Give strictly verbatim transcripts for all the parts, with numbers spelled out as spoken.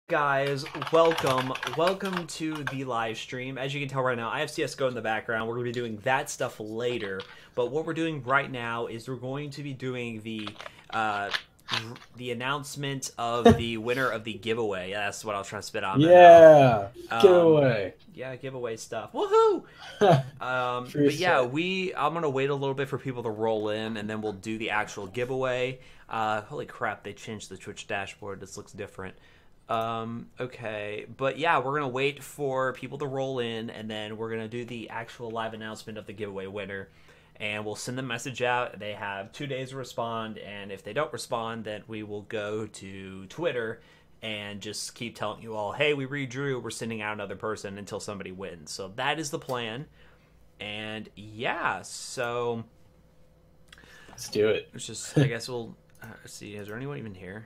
Guys, welcome. Welcome to the live stream. As you can tell right now, I have C S G O in the background. We're going to be doing that stuff later. But what we're doing right now is we're going to be doing the uh, the announcement of the winner of the giveaway. Yeah, that's what I was trying to spit on. Yeah, um, giveaway. Yeah, giveaway stuff. Woohoo! um, but yeah, we. I'm going to wait a little bit for people to roll in, and then we'll do the actual giveaway. Uh, holy crap, they changed the Twitch dashboard. This looks different. Um, okay, but yeah, we're gonna wait for people to roll in, and then we're gonna do the actual live announcement of the giveaway winner, and we'll send the message out. They have two days to respond, and if they don't respond, then we will go to Twitter and just keep telling you all, hey, we redrew, we're sending out another person until somebody wins. So that is the plan, and yeah, so let's do it. It's just, I guess we'll uh, see. Is there anyone even here?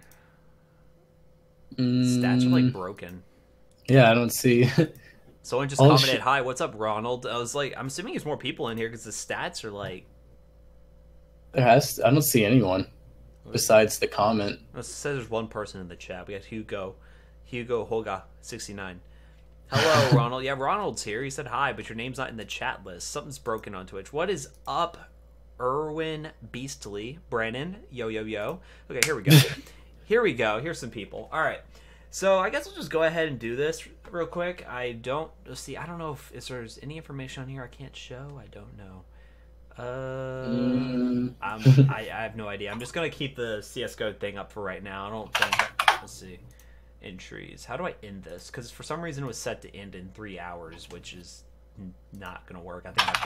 Mm, Stats are like broken. Yeah, I don't see. Someone just Oh, commented, shit. "Hi, what's up, Ronald?" I was like, I'm assuming there's more people in here because the stats are like. There has. I don't see anyone besides the comment. It says there's one person in the chat. We got Hugo, Hugo Hoga sixty-nine. Hello, Ronald. Yeah, Ronald's here. He said hi, but your name's not in the chat list. Something's broken on Twitch. What is up, Erwin Beastly, Brennan? Yo yo yo. Okay, here we go. Here we go. Here's some people. All right. So I guess we'll just go ahead and do this real quick. I don't see. I don't know if, if there's any information on here I can't show. I don't know. Uh, Mm. I'm, I, I have no idea. I'm just gonna keep the C S G O thing up for right now. I don't think. Let's see. Entries. How do I end this? Because for some reason it was set to end in three hours, which is not gonna work. I think I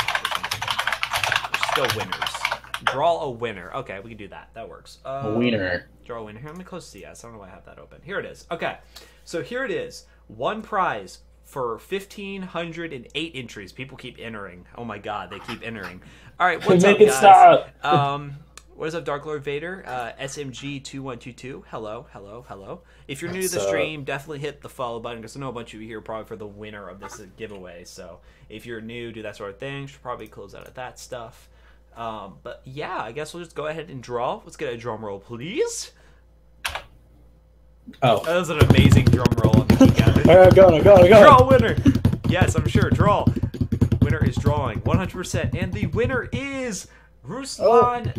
put the time or something. There's still winners. Draw a winner. Okay, we can do that. That works. Uh, A winner. Draw a winner. Here, let me close C S. I don't know why I have that open. Here it is. Okay, so here it is. One prize for fifteen hundred eight entries. People keep entering. Oh my god, they keep entering. All right, what's Make up, it guys? stop. Um, what is up, Dark Lord Vader? Uh, S M G two one two two. Hello, hello, hello. If you're new What's to the up? stream, definitely hit the follow button because I know a bunch of you here probably for the winner of this giveaway. So if you're new, do that sort of thing. Should probably close out of that stuff. Um, but yeah, I guess we'll just go ahead and draw. Let's get a drum roll, please. Oh. That was an amazing drum roll. All right, go, go, go. Draw winner. Yes, I'm sure. Draw. Winner is drawing one hundred percent. And the winner is Ruslan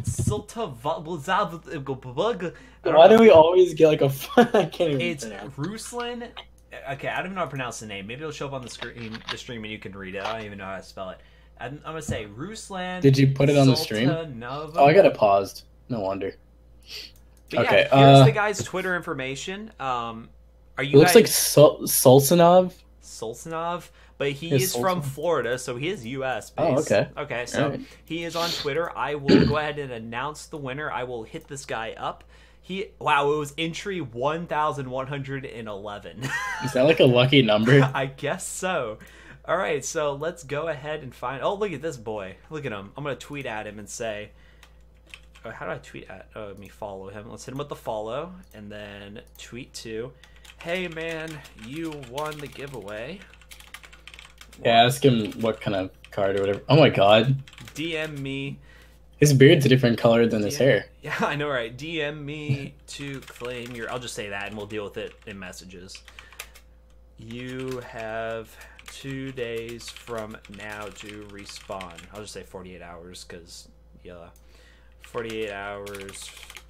Siltavag. Why do we always get like a? I can't even. It's pronounce. Ruslan. Okay, I don't even know how to pronounce the name. Maybe it'll show up on the screen, the stream, and you can read it. I don't even know how to spell it. I'm, I'm gonna say Ruslan. Did you put it on the stream? Sultanov. Oh, I got it paused. No wonder. But Okay, yeah, here's uh, the guy's Twitter information. Um, are It you looks guys like Sul- Sultanov. Sultanov? But he Yes, is from Sultanov. Florida, so he is U S based. Oh, okay. Okay, so Alright. he is on Twitter. I will go ahead and announce the winner. I will hit this guy up. He wow, it was entry one thousand one hundred eleven. Is that like a lucky number? I guess so. All right, so let's go ahead and find. Oh, look at this boy. Look at him. I'm gonna tweet at him and say, oh, how do I tweet at? Oh, let me follow him. Let's hit him with the follow, and then tweet to, hey man, you won the giveaway. Yeah, ask him what kind of card or whatever. Oh my god, D M me. his beard's a different color than his D M hair. Yeah, I know, right? D M me to claim your. I'll just say that, and we'll deal with it in messages. You have two days from now to respawn. I'll just say forty-eight hours, because, yeah, forty-eight hours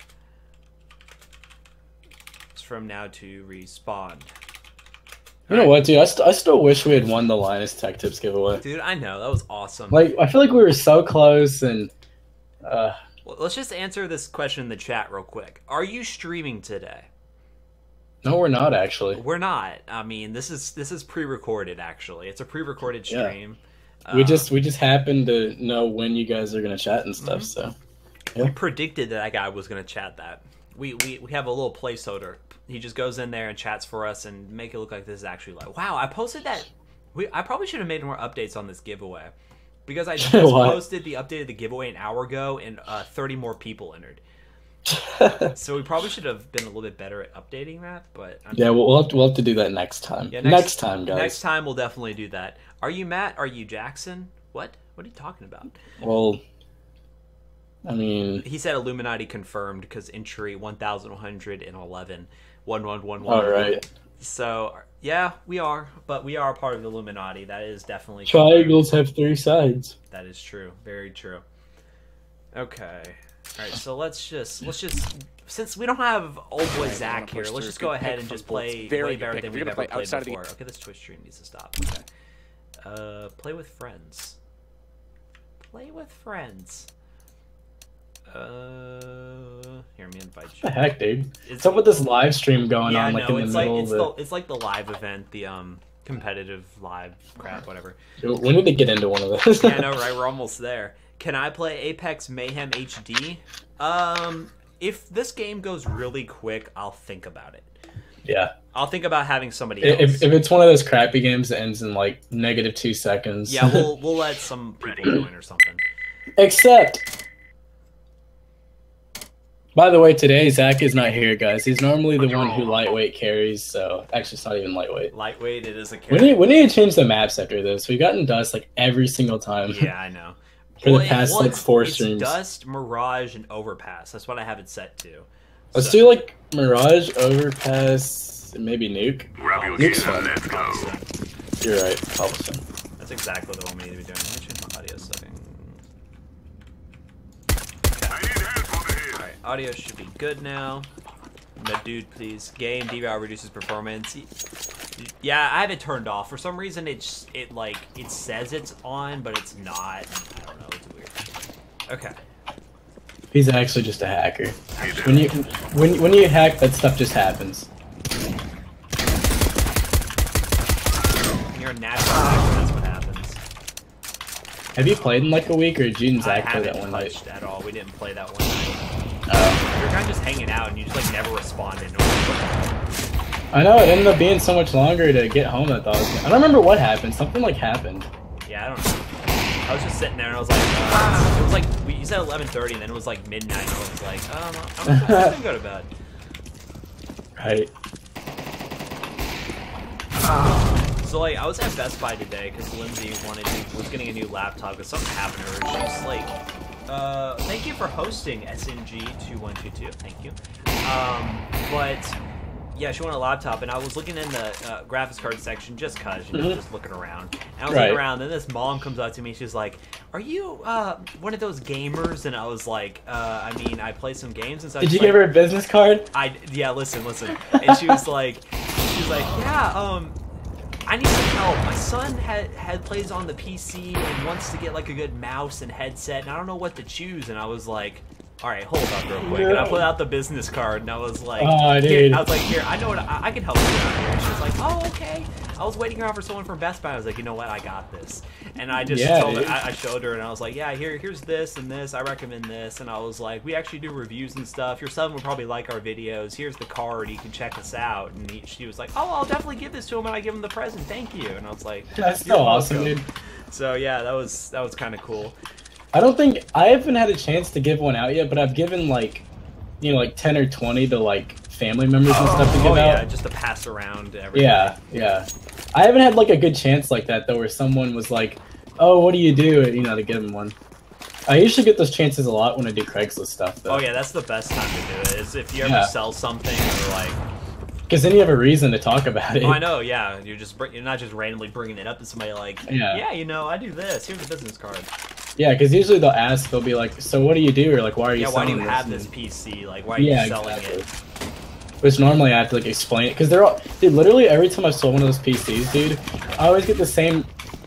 from now to respawn. You know what, dude? I, st- I still wish we had won the Linus Tech Tips giveaway. Dude, I know. That was awesome. Like, I feel like we were so close, and uh, Well, let's just answer this question in the chat real quick. Are you streaming today? no, we're not actually. We're not. I mean, this is this is pre-recorded. Actually, it's a pre-recorded Yeah. stream. We Uh, just we just happen to know when you guys are gonna chat and stuff. Mm-hmm. So we yeah. predicted that that guy was going to chat that. We, we we have a little placeholder. He just goes in there and chats for us and make it look like this is actually like. Wow, I posted that. We I probably should have made more updates on this giveaway because I just What? posted the update of the giveaway an hour ago and uh, thirty more people entered. So we probably should have been a little bit better at updating that, but I'm Yeah, we'll, we'll have to, we'll have to do that next time. Yeah, next, next- time, guys. Next time we'll definitely do that. Are you Matt? Are you Jackson? What? What are you talking about? Well, I mean, He said Illuminati confirmed because entry one thousand one hundred eleven. One, one, one, one. All right. So, yeah, we are. But we are part of the Illuminati. That is definitely Triangles true. Have three sides. That is true. Very true. Okay. All right, so let's just... Let's just... Since we don't have old boy right, Zach here, let's just go ahead and just play way better than we've ever play played before. The... Okay, this Twitch stream needs to stop. Okay. Uh, play with friends. Play with friends. Uh, here, let me invite you. What the heck, dude? It's, What's up with this live stream going yeah, on? Like no, in it's the like middle it's of the it? it's like the live event, the um competitive live crap, whatever. We need to get into one of those. Yeah, I know, right? We're almost there. Can I play Apex Mayhem H D? Um, if this game goes really quick, I'll think about it. Yeah. I'll think about having somebody else. If, if it's one of those crappy games that ends in like negative two seconds. Yeah, we'll we'll let some people join or something. Except, by the way, today Zach is not here, guys. He's normally the one who lightweight carries. So actually, it's not even lightweight. Lightweight, it is a carry. We need we need to change the maps after this. We've gotten dust like every single time. Yeah, I know. For well, the past well, like four it's streams. Dust, Mirage, and Overpass. That's what I have it set to. Let's so. do like Mirage, Overpass, and maybe Nuke. Nuke's fun. Let's go. You're right, Cobblestone. That's exactly the one we need to be doing. Let me change my audio setting. Okay. Alright, audio should be good now. No, dude, please. Game D V R reduces performance. Yeah, I have it turned off. For some reason, it's it like it says it's on, but it's not. I don't know. It's weird. Okay. He's actually just a hacker. When you when when you hack, that stuff just happens. You're a natural hacker. That's what happens. Have you played in like a week, or did you and Zach I play that haven't one night? touched at all. We didn't play that one night. Oh. We were kind of just hanging out, and you just like never responded. I know, it ended up being so much longer to get home than I thought. It was gonna. I don't remember what happened. Something like happened. Yeah, I don't know. I was just sitting there and I was like, uh, it was like, we, you said eleven thirty and then it was like midnight and I was like, um, I'm, I'm gonna go to bed. Right. So like, I was at Best Buy today because Lindsay wanted to, was getting a new laptop because something happened to her. She's like, uh, thank you for hosting S N G two one two two, thank you. Um, but yeah, she wanted a laptop, and I was looking in the uh, graphics card section just cause, you know, mm-hmm. just looking around. And I was right. looking around, and then this mom comes up to me, she's like, are you uh, one of those gamers? And I was like, uh, I mean, I play some games and stuff. Did you like, give her a business card? I, yeah, listen, listen. And she was like, she was like, yeah, um, I need some help. My son had, had plays on the P C and wants to get like a good mouse and headset, and I don't know what to choose. And I was like, all right, hold up real quick. And I pulled out the business card, and I was like, oh, here, dude. I was like, here, I know what, I, I can help you out here. And she was like, oh, okay. I was waiting around for someone from Best Buy. I was like, you know what, I got this. And I just yeah, told her, dude. I, I showed her, and I was like, yeah, here, here's this and this. I recommend this. And I was like, we actually do reviews and stuff. Your son would probably like our videos. Here's the card. You can check us out. And he, she was like, oh, I'll definitely give this to him, and I give him the present. Thank you. And I was like, that's so awesome, dude. So yeah, that was that was kind of cool. I don't think I haven't had a chance to give one out yet, but I've given like, you know, like ten or twenty to like family members and stuff to give oh, out. Yeah, just to pass around everything. Yeah, yeah. I haven't had like a good chance like that though, where someone was like, "Oh, what do you do?" You know, to give them one. I usually get those chances a lot when I do Craigslist stuff, though. Oh yeah, that's the best time to do it. Is if you ever yeah. sell something or like. Because then you have a reason to talk about it. Oh, I know, yeah. You're just you're not just randomly bringing it up to somebody like, yeah, yeah you know, I do this. Here's a business card. Yeah, because usually they'll ask, they'll be like, so what do you do? Or like, why are you yeah, selling why do you this? have this P C? Like, why are you yeah, selling exactly. it? Which normally I have to like explain it. Because they're all, dude, literally every time I've sold one of those P Cs, dude, I always get the same,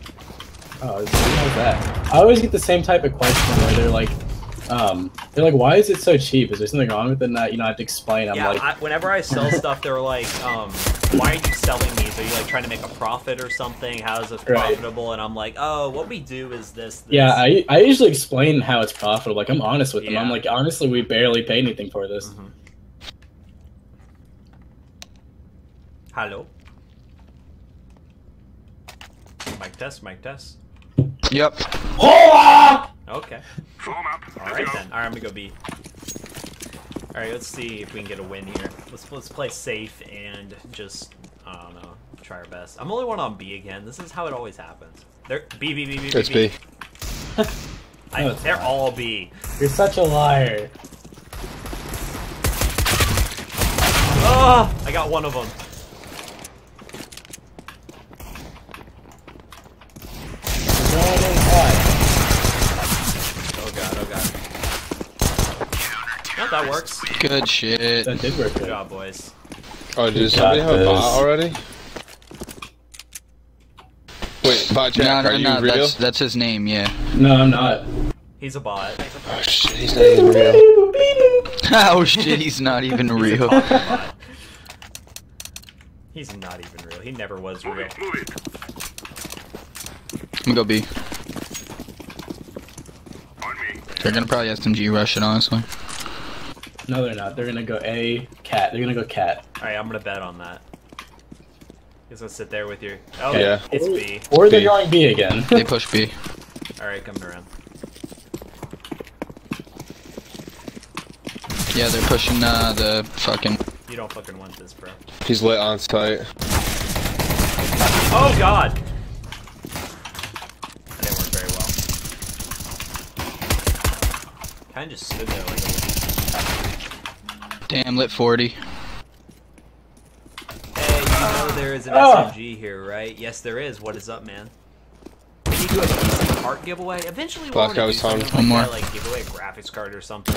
oh, what was that? I always get the same type of question where they're like, Um, they're like, why is it so cheap? Is there something wrong with it? And that, you know, I have to explain. I'm yeah, like, I, whenever I sell stuff, they're like, um, why are you selling these? Are you like trying to make a profit or something? How is this profitable? Right. And I'm like, oh, what we do is this. this. Yeah, I I usually explain how it's profitable. Like, I'm honest with them. Yeah. I'm like, honestly, we barely pay anything for this. Mm-hmm. Hello. Mic test. Mic test. Yep. Okay. All right then. All right, I'm gonna go B. All right, let's see if we can get a win here. Let's let's play safe and just I don't know, try our best. I'm only one on B again. This is how it always happens. They're B B B B B. It's B. I, no, it's they're not. all B. You're such a liar. Oh! Oh, I got one of them. Oh god, oh god. No, that works. Good shit. That did work. Good job, boys. Oh, did somebody have a bot already? Wait, bot Jack, no, no, are no, you real? That's, that's his name, yeah. No, I'm not. He's a bot. Oh shit, he's not even real. Oh shit, he's not even real. He's not even real. He never was real. I'm gonna go B. They're gonna probably S M G rush it, honestly. No, they're not. They're gonna go A, cat. They're gonna go cat. Alright, I'm gonna bet on that. He's gonna sit there with your. Oh, yeah. It's B. Or they're B. going B again. They push B. Alright, coming around. Yeah, they're pushing uh, the fucking. You don't fucking want this, bro. He's lit on site. Oh god! That didn't work very well. Kinda just stood there like a... Damn, lit forty. Hey, you know there is an Oh. S M G here, right? Yes, there is. What is up, man? Can you do a P C part giveaway? Eventually, we'll Black, I was something talking like one that, like give away a graphics card or something.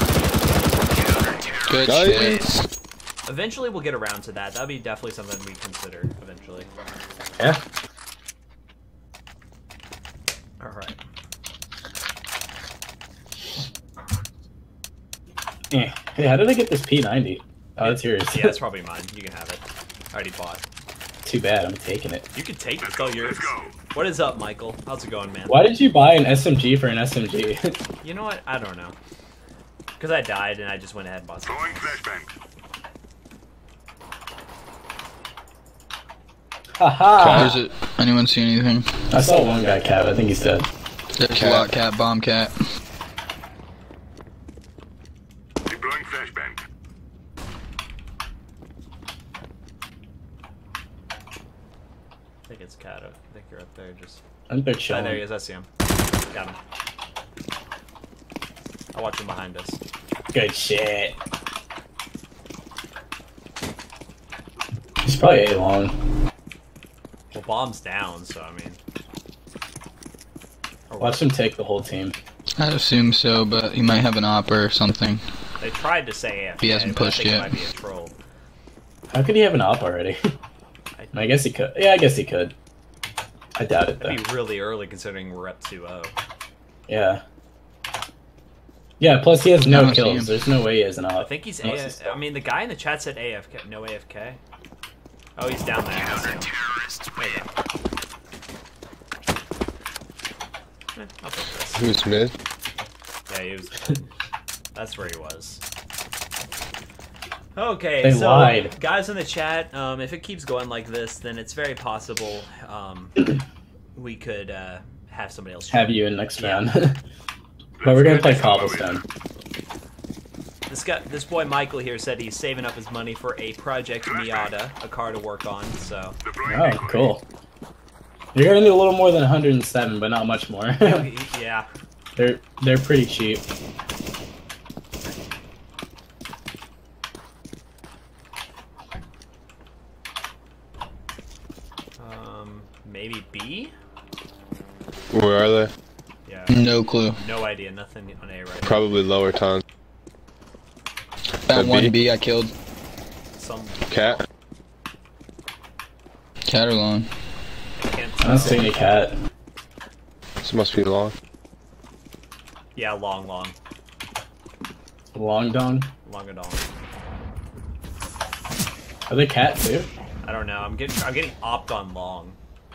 Good Nice. shit. Eventually, we'll get around to that. That'd be definitely something we consider eventually. Yeah. All right. Eh. Hey, how did I get this P ninety? Oh, it's yours. Yeah, it's probably mine. You can have it. I already bought. Too bad. I'm taking it. You can take it. It's all yours. What is up, Michael? How's it going, man? Why did you buy an S M G for an S M G? You know what? I don't know. Because I died and I just went ahead and bought something. Haha. Where's it? Anyone see anything? I saw one guy cat. I think he's dead. There's Cat. a lot cat, bomb cat. Deploying flashbang. I think it's Cat. I think you're up there. Just. I think they're Oh, chilling. there he is. I see him. Got him. I'll watch him behind us. Good shit. He's probably A long. Well, bomb's down, so I mean. Or Watch him take the whole team. I'd assume so, but he might have an opera or something. They tried to say A F K, He hasn't but pushed I think yet. it might be a troll. How could he have an op already? I guess he could. Yeah, I guess he could. I doubt it though. It'd be really early considering we're up two oh. Yeah. Yeah, plus he has I no don't see him. kills. There's no way he has an op. I think he's A F K. I mean, the guy in the chat said A F K. No A F K. Oh, he's down there. I see him. There you go. Eh, I'll take this. Who's mid? Yeah, he was. That's where he was. Okay, They so lied. guys in the chat, um, if it keeps going like this, then it's very possible um, we could uh, have somebody else Have join. you in next Yeah. round. But we're gonna play cobblestone. This guy, this boy Michael here said he's saving up his money for a Project Miata, a car to work on. So Oh, cool. You're gonna need a little more than one hundred seven, but not much more. yeah, they're they're pretty cheap. um, maybe B. Where are they? Yeah, No clue. no idea. Nothing on A right now. Probably lower town. B? Found one B I killed. Some Cat? Cat or long? I can't I don't tell. see any cat. This must be long. Yeah, long, long, Long dong? long and long. Are they cat too? I don't know. I'm getting I'm getting opt on long.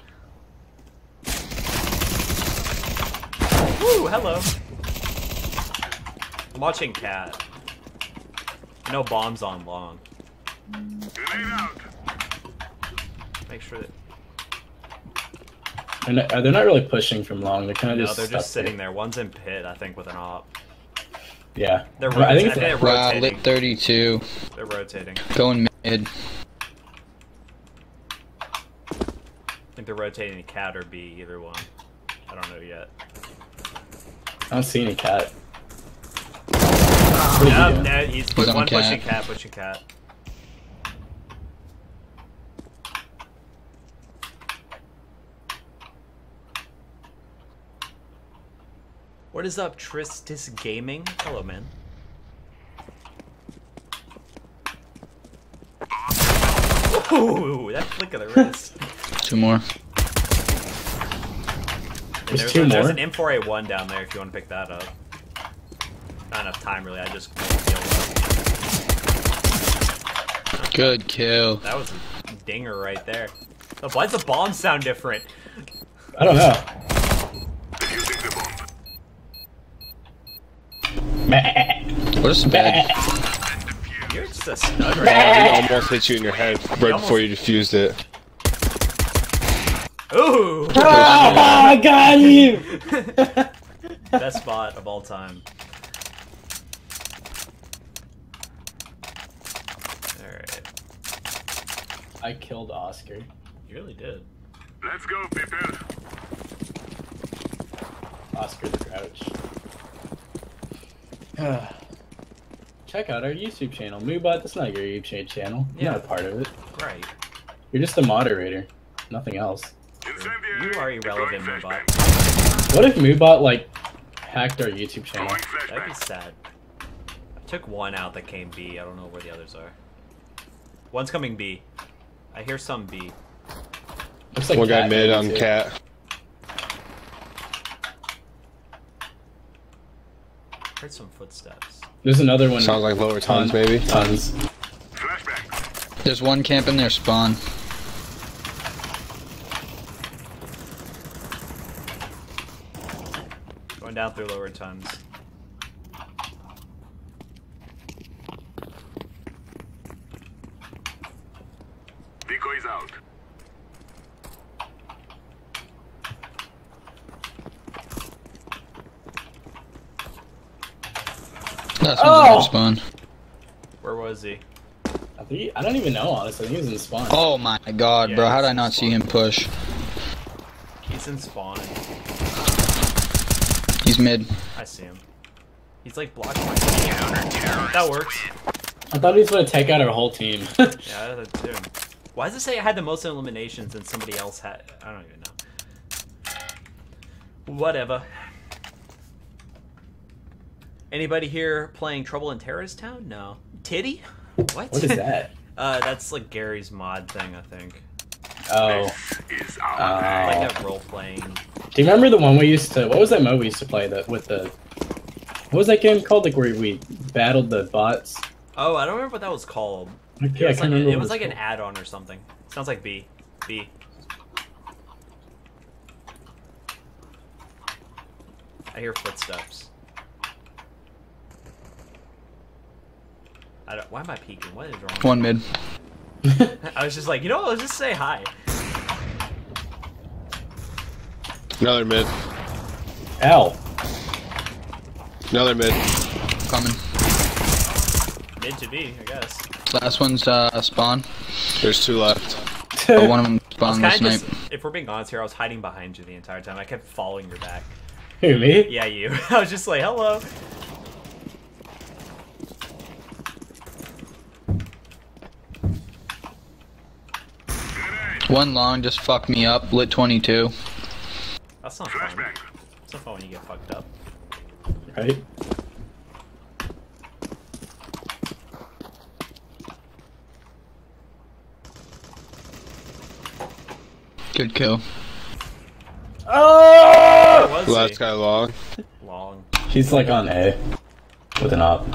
Woo! Hello. I'm watching cat. No bombs on long. Grenade out. Make sure that They're not, they're not really pushing from long. They're kind of no, just. they're just stuck sitting there. One's in pit, I think, with an op. there. Yeah. They're Well, I think it's. they're Wow, rotating. lit thirty-two. They're rotating. Going mid. I think they're rotating the cat or B, either one. I don't know yet. I don't see any cat. What is he No, doing? no, he's, He's on one cat. pushing cat, pushing cat. What is up, Tristis Gaming? Hello, man. Ooh, that flick of the wrist. Two more. There's, there's, two a, there's more? an M four A one down there if you want to pick that up. Not enough time, really. I just killed it. Good kill. That was a dinger right there. Oh, why does the bomb sound different? I don't know. What is bad? You're just a stud right It almost hit you in your head right almost- before you defused it. now. Ooh! Oh, I got you! Best spot of all time. Alright. I killed Oscar. You really did. Let's go, people. Oscar the Grouch. Check out our YouTube channel. Moobot, that's not your YouTube channel. You're Yeah. not a part of it. Right. You're just a moderator. Nothing else. You are irrelevant, Moobot. What if Moobot, like, hacked our YouTube channel? That'd be sad. I took one out that came B. I don't know where the others are. One's coming B. I hear some B. Looks like One guy Cat mid maybe, on too. cat. Heard some footsteps. There's another one. Sounds like lower Tons, tons, maybe. Tons. Flashbang. There's one camp in their spawn. Going down through lower tons. Decoys out. Last Oh! one's in their spawn. Where was he? I, think he, I don't even know, honestly. I think he was in spawn. Oh my god, Yeah, bro. How did he's I not see spawn. him push? He's in spawn. He's mid. I see him. He's like blocking my That works. I thought he was going to take out our whole team. Yeah, I did too. Why does it say I had the most eliminations and somebody else had? I don't even know. Whatever. Anybody here playing Trouble in Terrorist Town? No. Titty? What? What is that? uh, that's like Gary's mod thing, I think. Oh. Is our Oh. Like a role playing. Do you remember the one we used to... What was that mode we used to play that with the... What was that game called? Like where we battled the bots? Oh, I don't remember what that was called. Yeah, It I was can't like, remember it what was like an called. add-on or something. Sounds like B. B. I hear footsteps. I don't, why am I peeking? What is wrong? One mid. I was just like, you know what? Let's just say hi. Another mid. Ow. Another mid. Coming. Mid to B, I guess. Last one's uh, spawn. There's two left. But one of them I was spawned the kind of snipe. just, if we're being honest here, I was hiding behind you the entire time. I kept following your back. Who, me? Yeah, you. I was just like, hello. One long just fucked me up. Lit twenty-two. That's not fun. flashbang. It's not fun when you get fucked up. Right? Good kill. Oh! Where was Last he? guy long. Long. He's like on A. With an op.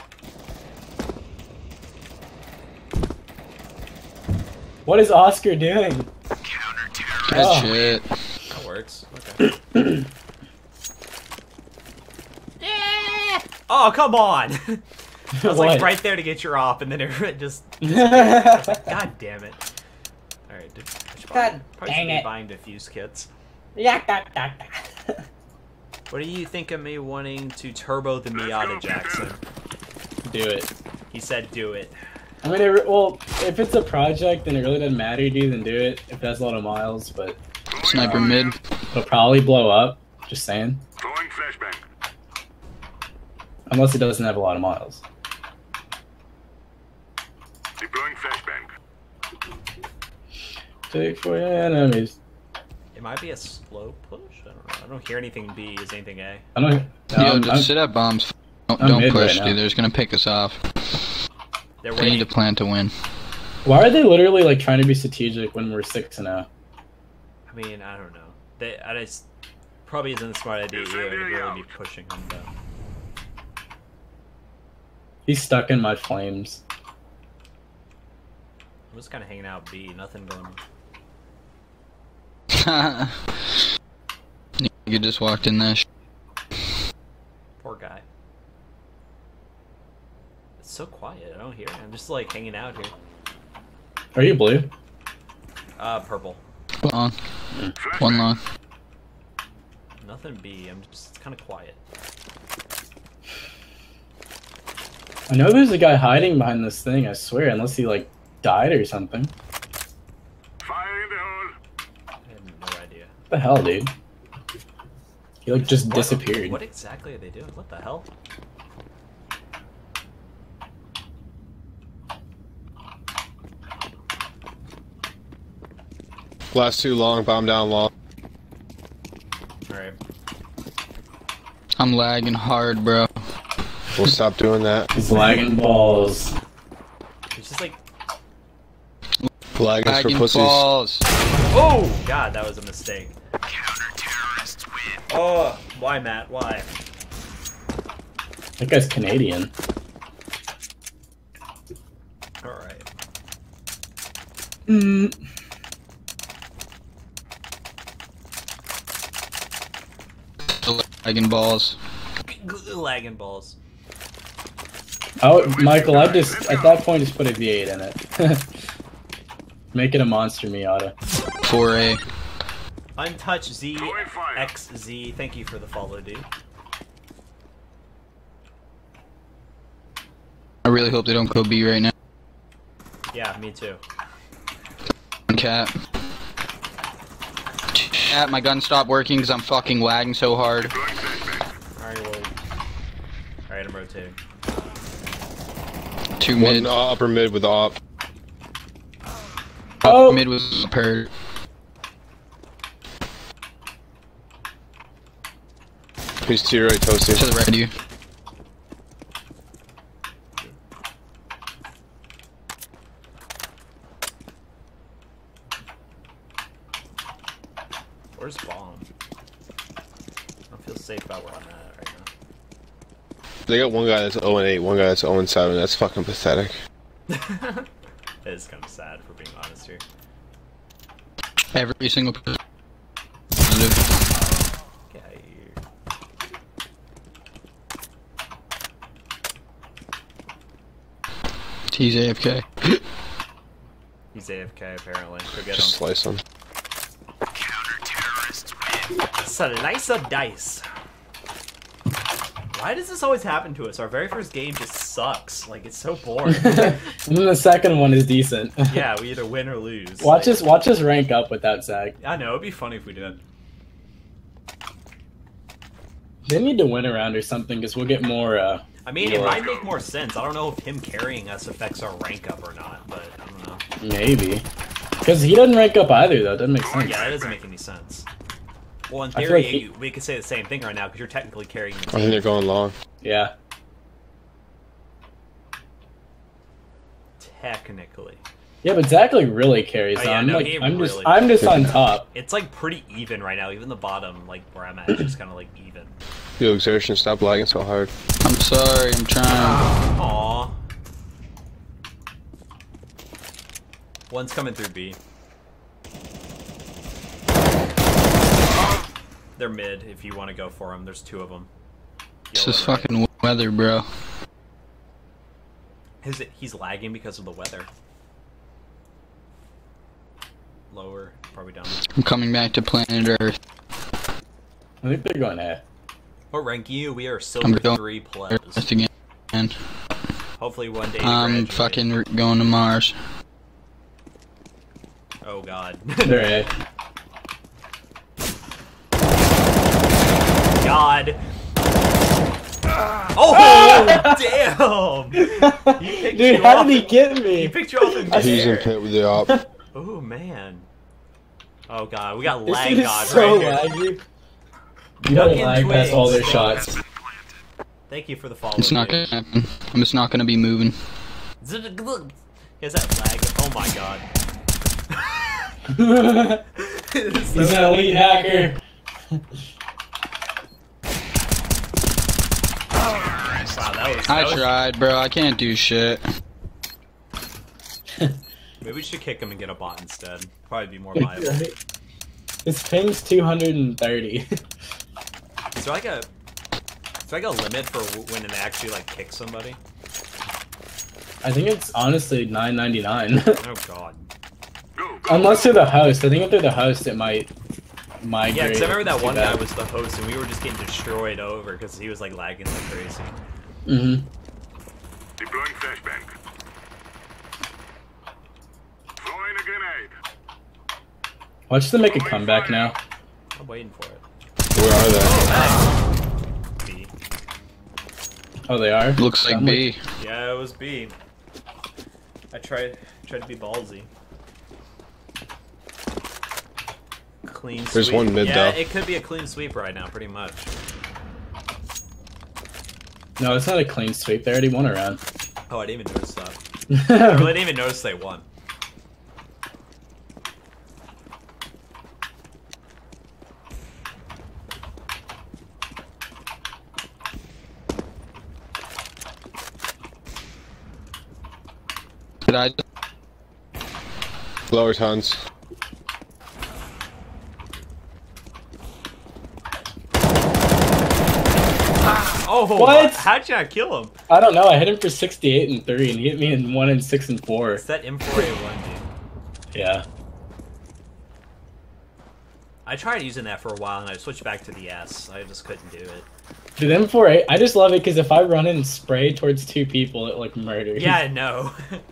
What is Oscar doing? Good Oh. shit. That works. Okay. Oh, come on! I was like What? right there to get your op, and then it just. I was like, God damn it! All right, dude. I should probably, God probably dang should be it. buying diffuse kits. Yeah, da, da, da. What do you think of me wanting to turbo the Miata Jackson? Do it. He said, "Do it." I mean, it, re- well, if it's a project, then it really doesn't matter to you, then do it. If that's a lot of miles, but Sniper mid. it'll probably blow up. Just saying. Throwing flashbang. Unless it doesn't have a lot of miles. Deploying flashbang. Take for your enemies. It might be a slow push. I don't know. I don't hear anything B. Is anything A? I don't. Yo, Um, just I'm- sit at bombs. Don't, I'm don't mid push, right now. dude. They're just gonna pick us off. They're They need waiting. to plan to win. Why are they literally like trying to be strategic when we're six and zero? I mean, I don't know. They, I just probably isn't a smart idea either to really be pushing him though. He's stuck in my flames. I'm just kind of hanging out B. Nothing going on. You just walked in there. Poor guy. It's so quiet. I don't hear it. I'm just like hanging out here. Are you blue? Uh, purple. Long. One long. Nothing B. I'm just it's kind of quiet. I know there's a guy hiding behind this thing. I swear, unless he like died or something. What Fire in the hole. I have no idea. the hell, dude? He like just What- disappeared. What exactly are they doing? What the hell? Last two long, bomb down long. Alright. I'm lagging hard, bro. We'll stop doing that. He's lagging balls. It's just like, Flag is for Lagging pussies. balls. oh god, that was a mistake. Oh, why, Matt? Why? That guy's Canadian. Alright. Mm. Lagging balls. Lagging balls. Oh, Michael, I just at that point just put a V eight in it. Make it a monster Miata. four A. Untouched Z X Z. Thank you for the follow, dude. I really hope they don't go B right now. Yeah, me too. Cat. Cat, my gun stopped working because I'm fucking lagging so hard. Alright, well. Alright, I'm rotating. Two One mid. uh, upper mid with op. Oh. Mid was paired. He's to your right, Toasty. To the right of you. Where's bomb? I don't feel safe about where I'm at right now. They got one guy that's oh and eight, one guy that's oh and seven. That's fucking pathetic. It is kind of sad, for being honest here. Every single person. Get out of here. He's A F K. He's A F K apparently. Go get Just him. slice him. Slice of dice. Why does this always happen to us? Our very first game just sucks. Like, it's so boring. And then the second one is decent. Yeah, we either win or lose. Watch Like, us, watch us rank up with that Zach. I know, it'd be funny if we did. They need to win around or something because we'll get more. uh I mean, it Yeah. might make more sense. I don't know if him carrying us affects our rank up or not, but I don't know. Maybe. Because he doesn't rank up either, though. It doesn't make sense. Yeah, that doesn't make any sense. Well, in I feel theory, like he- you- we could say the same thing right now because you're technically carrying the I think team. they're going long. Yeah. Technically. Yeah, but Zach like really carries Oh, yeah, on. no, like, he I'm just, really I'm just on top. It's like pretty even right now. Even the bottom, like where I'm at, is just kind of like even. Yo, Exertion, stop lagging so hard. I'm sorry, I'm trying. Aww. One's coming through B. They're mid if you want to go for them. There's two of them. This is fucking weather, bro. Is it, he's lagging because of the weather. Lower, probably down. I'm coming back to planet Earth. I think they're going A. What rank you? We are I'm silver going three plus. Earth again. Hopefully one day. to I'm graduate. fucking r- going to Mars. Oh god. They're A. God. Oh damn! He picked Dude, you how off did he in- get He me? picked you off in He's in midair. pit with the op. Oh man. Oh god, we got This lag is god so right here. laggy. You gotta Duncan lag past all their Twigs. shots. Thank you for the follow. It's not dude. gonna happen. I'm just not gonna be moving. Look, is that lag? Oh my god. He's an elite hacker. Wow, that was, that I was, tried, bro. I can't do shit. Maybe we should kick him and get a bot instead. Probably be more viable. His ping's two hundred thirty. Is there like a is there like a limit for when it actually like kicks somebody? I think it's honestly nine ninety-nine. Oh god. Go, go, Unless they're the host. I think if they're the host, it might migrate. Yeah, because I remember that too one guy bad. was the host and we were just getting destroyed over because he was like lagging like crazy. Mm-hmm. Deploying flashbang. Throwing a grenade. Watch them make a comeback now. I'm waiting for it. Where are they? B. Oh, they are? Looks like I'm B. Yeah, it was B. I tried tried to be ballsy. Clean sweep. There's one mid, yeah, though. it could be a clean sweep right now, pretty much. No, it's not a clean sweep. They already won a round. Oh, I didn't even notice that. I really didn't even notice they won. Did I? Lower tons. Oh, What? How'd you not kill him? I don't know. I hit him for sixty-eight and three, and he hit me in one and six and four. It's that M four A one, dude. Yeah. I tried using that for a while and I switched back to the S. I just couldn't do it. Dude, M four A, I just love it because if I run and spray towards two people, it like murders. Yeah, I know.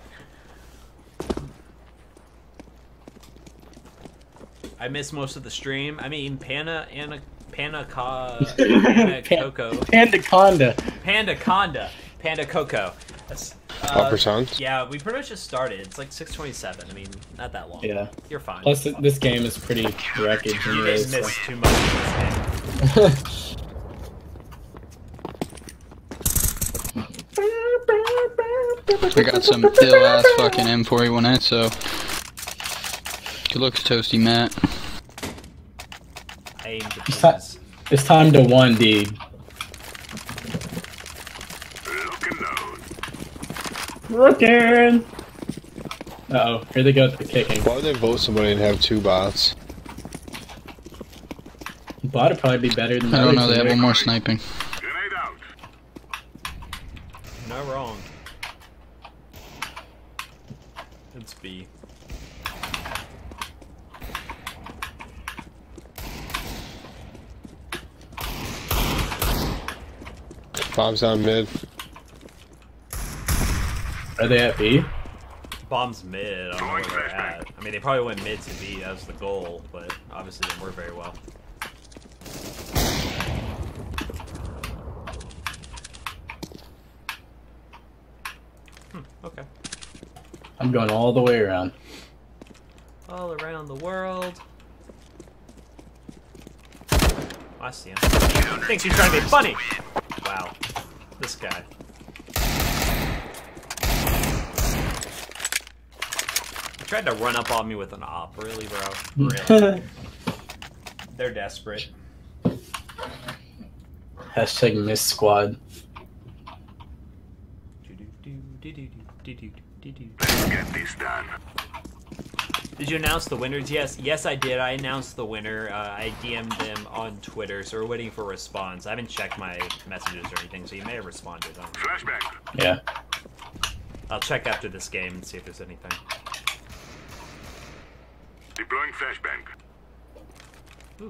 I missed most of the stream. I mean, Pana, Anna, Pana, Ka, Pana Coco. Pandaconda. Panda Conda. Panda Coco. That's, uh, Upper tons. Yeah, we pretty much just started. It's like six twenty-seven. I mean, not that long. Yeah. You're fine. Plus, th- this game is pretty wreckage You anyways. didn't So. miss too much in this game. I got some ill ass fucking M four A one A, so. Good looks, Toasty Matt. I aim to It's, ti- please. it's time to one D. Look and load. Looking. Uh oh, here they go with the kicking. Why would they vote somebody and have two bots? Bot would probably be better than I don't the know, they have one more sniping. Grenade out. No wrong. It's B. Bombs on mid. Are they at B? Bomb's mid. I don't know where they're at. I mean, they probably went mid to B. That was the goal, but obviously didn't work very well. Hmm, okay. I'm going all the way around. All around the world. I see him. Thinks he's trying to be funny. Wow. This guy. He tried to run up on me with an op. Really, bro? Really? They're desperate. Hashtag miss squad. Let's get this done. Did you announce the winners? Yes, yes, I did. I announced the winner. Uh, I D M'd them on Twitter, so we're waiting for a response. I haven't checked my messages or anything, so you may have responded. I don't know. Flashbang. Yeah. I'll check after this game and see if there's anything. Deploying flashbang. Ooh.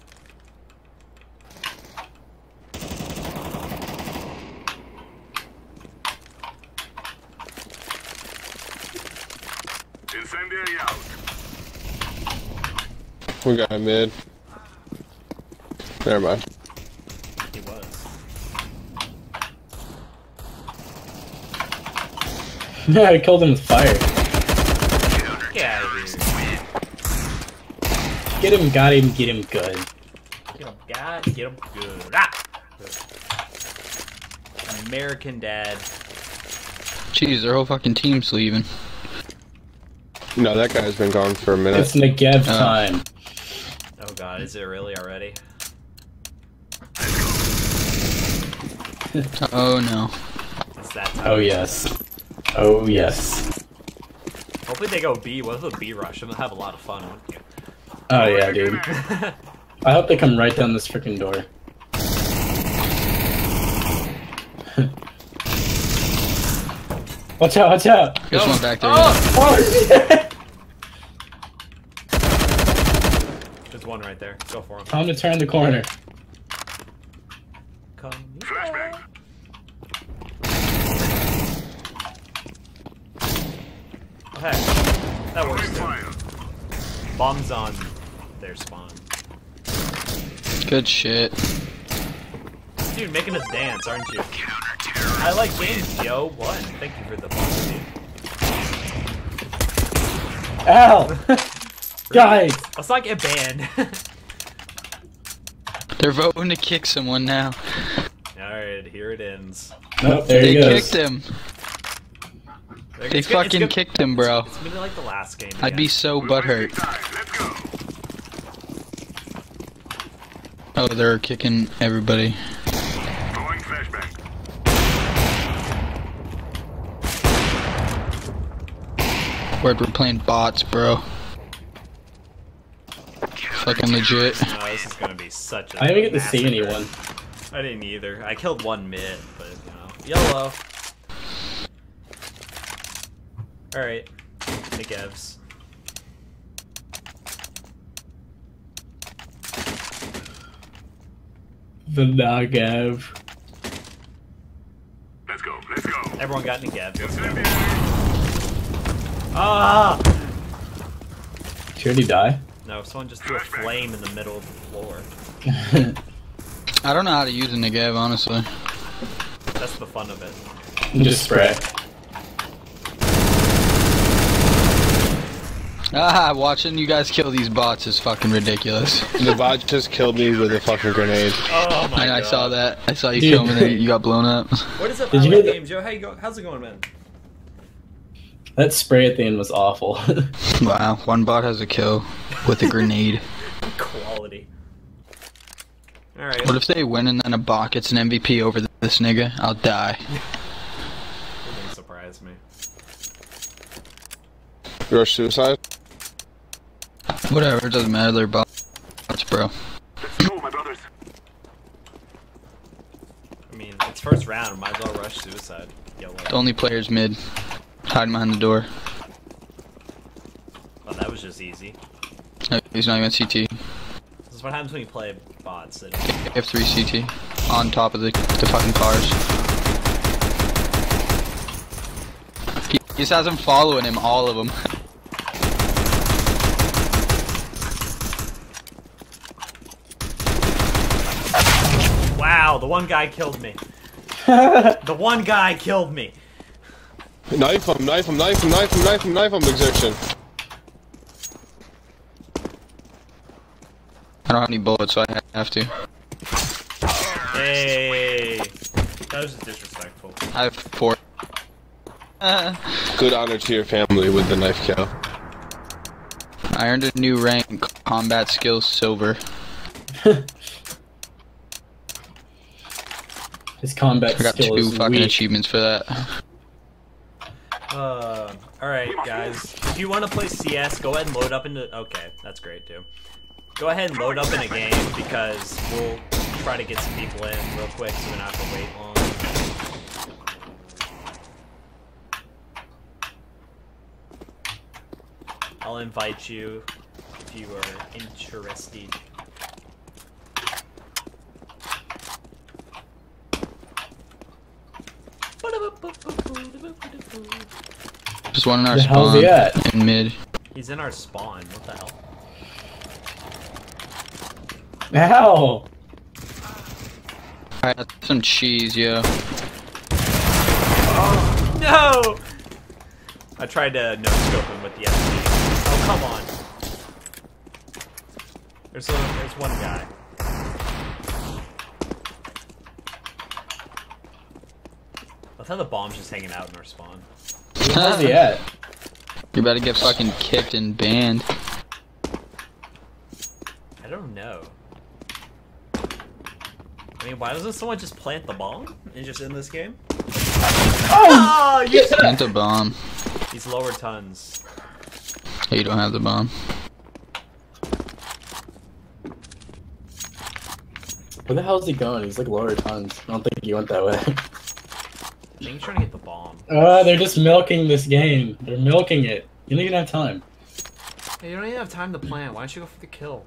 Incendiary out. We got a mid. Never mind. He was. Yeah, I killed him with fire. Get out of here. Get him, got him, get him good. Get him, God, get him good. Ah! American dad. Jeez, their whole fucking team's leaving. No, that guy's been gone for a minute. It's Negev Uh. time. Oh god, is it really already? Oh no. It's that time. Oh yes. Oh yes. Hopefully they go B. What if a B rush? I'm gonna have a lot of fun, wouldn't you? Oh yeah, dude. I hope they come right down this freaking door. Watch out, watch out! There's one back there. Oh! Oh shit! There's one right there. Go for him. Time to turn the corner. Come here. Flashbang. Okay. That works Fire. too. Bombs on their spawn. Good shit. Dude, making us dance, aren't you? I like games, yo. What? Thank you for the bomb, dude. Ow! Guys! Let's not get banned. They're voting to kick someone now. Alright, here it ends. Nope, there They he goes. kicked him. It's They good- fucking it's good- kicked him, bro. It's gonna be like the last game. I'd be again. so butthurt. Let's go. Oh, they're kicking everybody. Throwing flashbang. Word, we're playing bots, bro. Fucking legit. No, this is gonna be such a I didn't get to see massacre. anyone. I didn't either. I killed one mid, but you know. YOLO. Alright. Negevs. The Negev. Let's go. Let's go. Everyone got Negev. Let's go. Incendiary. Ah! Did you already die? No, someone just threw a flame in the middle of the floor. I don't know how to use a Negev, honestly. That's the fun of it. Just spray. Ah, watching you guys kill these bots is fucking ridiculous. The bot just killed me with a fucking grenade. Oh my I, god. I saw that. I saw you Dude. kill him and then you got blown up. What is up, Did you Highlight hear the- Games, Joe? How you go? How's it going, man? That spray at the end was awful. Wow, one bot has a kill with a grenade. Quality. Alright. What if they win and then a bot gets an M V P over this nigga? I'll die. Wouldn't surprise me. Rush suicide? Whatever, it doesn't matter, they're bots, bro. Let's go, my brothers. I mean, it's first round. Might as well rush suicide. YOLO. The only player's mid. Hiding behind the door. Well, that was just easy. No, he's not even C T. This is what happens when you play bots. It, F three C T. On top of the, the fucking cars. He just has them following him, all of them. wow, the one guy killed me. The one guy killed me. Knife him, knife him, knife him, knife him, knife him, knife him, Exertion. I don't have any bullets, so I have to. Hey. That was just disrespectful. I have four. Uh, Good honor to your family with the knife kill. I earned a new rank, combat skills silver. His combat I got skill two is fucking weak. achievements for that. Uh, alright, guys. If you want to play C S, go ahead and load up into... Okay, that's great, too. Go ahead and load up in a game, because we'll try to get some people in real quick so we don't have to wait long. I'll invite you if you are interested. Just one in our The hell's spawn he at? in mid. He's in our spawn. What the hell? Ow! I got some cheese, yo. No! I tried to no scope him with the S D. Oh, come on. There's, a, there's one guy. That's how the bomb's just hanging out in our spawn. Where's he at? You're about to get fucking kicked and banned. I don't know. I mean, why doesn't someone just plant the bomb and just in this game? Oh, yeah! Plant a bomb. These lower tons. Hey, you don't have the bomb. Where the hell is he going? He's like lower tons. I don't think he went that way. I think he's trying to get the bomb. Uh, they're just milking this game. They're milking it. You don't even have time. Hey, you don't even have time to plan. Why don't you go for the kill?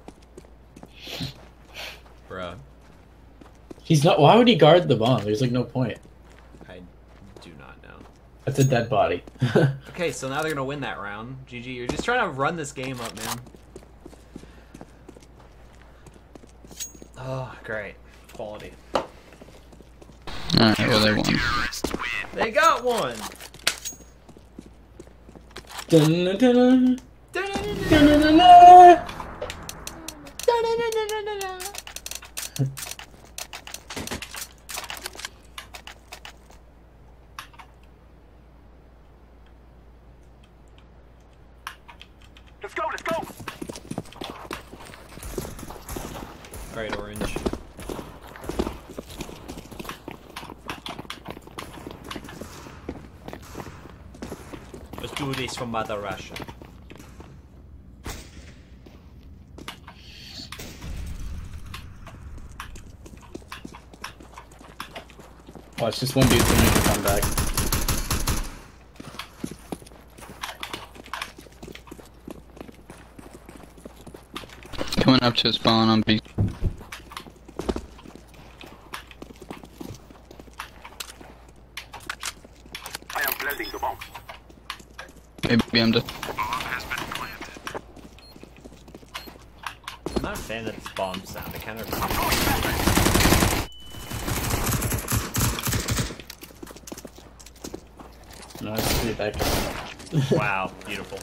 Bruh. He's not. Why would he guard the bomb? There's like no point. I do not know. That's a dead body. Okay, so now they're gonna win that round. G G, you're just trying to run this game up, man. Oh, great. Quality. Alright, well they won. They got one! Dun, dun, dun, dun, dun, dun, dun. Let's go, let's go! Alright, Orange. Let's do this for Mother Russia. Watch this one dude's gonna make a comeback. Coming up to a spawn on B. I am planting the bomb. Maybe I'm just. I'm not a fan of this bomb sound. It kind of. No, it's pretty back. Wow, beautiful.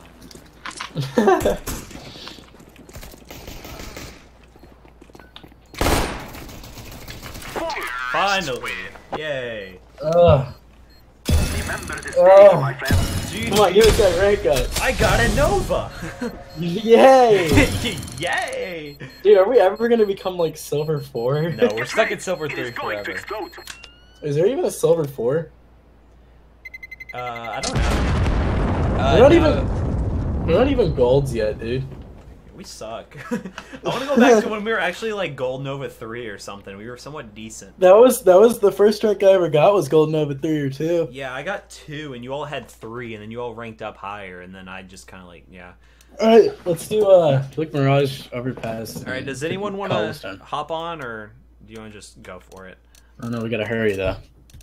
Finally! Yay! Ugh. Remember this Oh. day, my friend. Dude, Come on, give us that rank up. I got a Nova! Yay! Yay! Dude, are we ever gonna become like silver four? No, we're stuck at silver It three is going to forever. explode. Is there even a silver four? Uh, I don't know. Uh, We're not no, even. We're not even golds yet, dude. We suck. I want to go back to when we were actually like Gold Nova three or something. We were somewhat decent. That was that was the first rank I ever got was Gold Nova three or two. Yeah, I got two, and you all had three, and then you all ranked up higher, and then I just kind of like, yeah. All right, let's do uh, Lick Mirage Overpass. All right, does anyone want to Cobblestone. hop on, or do you want to just go for it? Oh no, we gotta hurry though.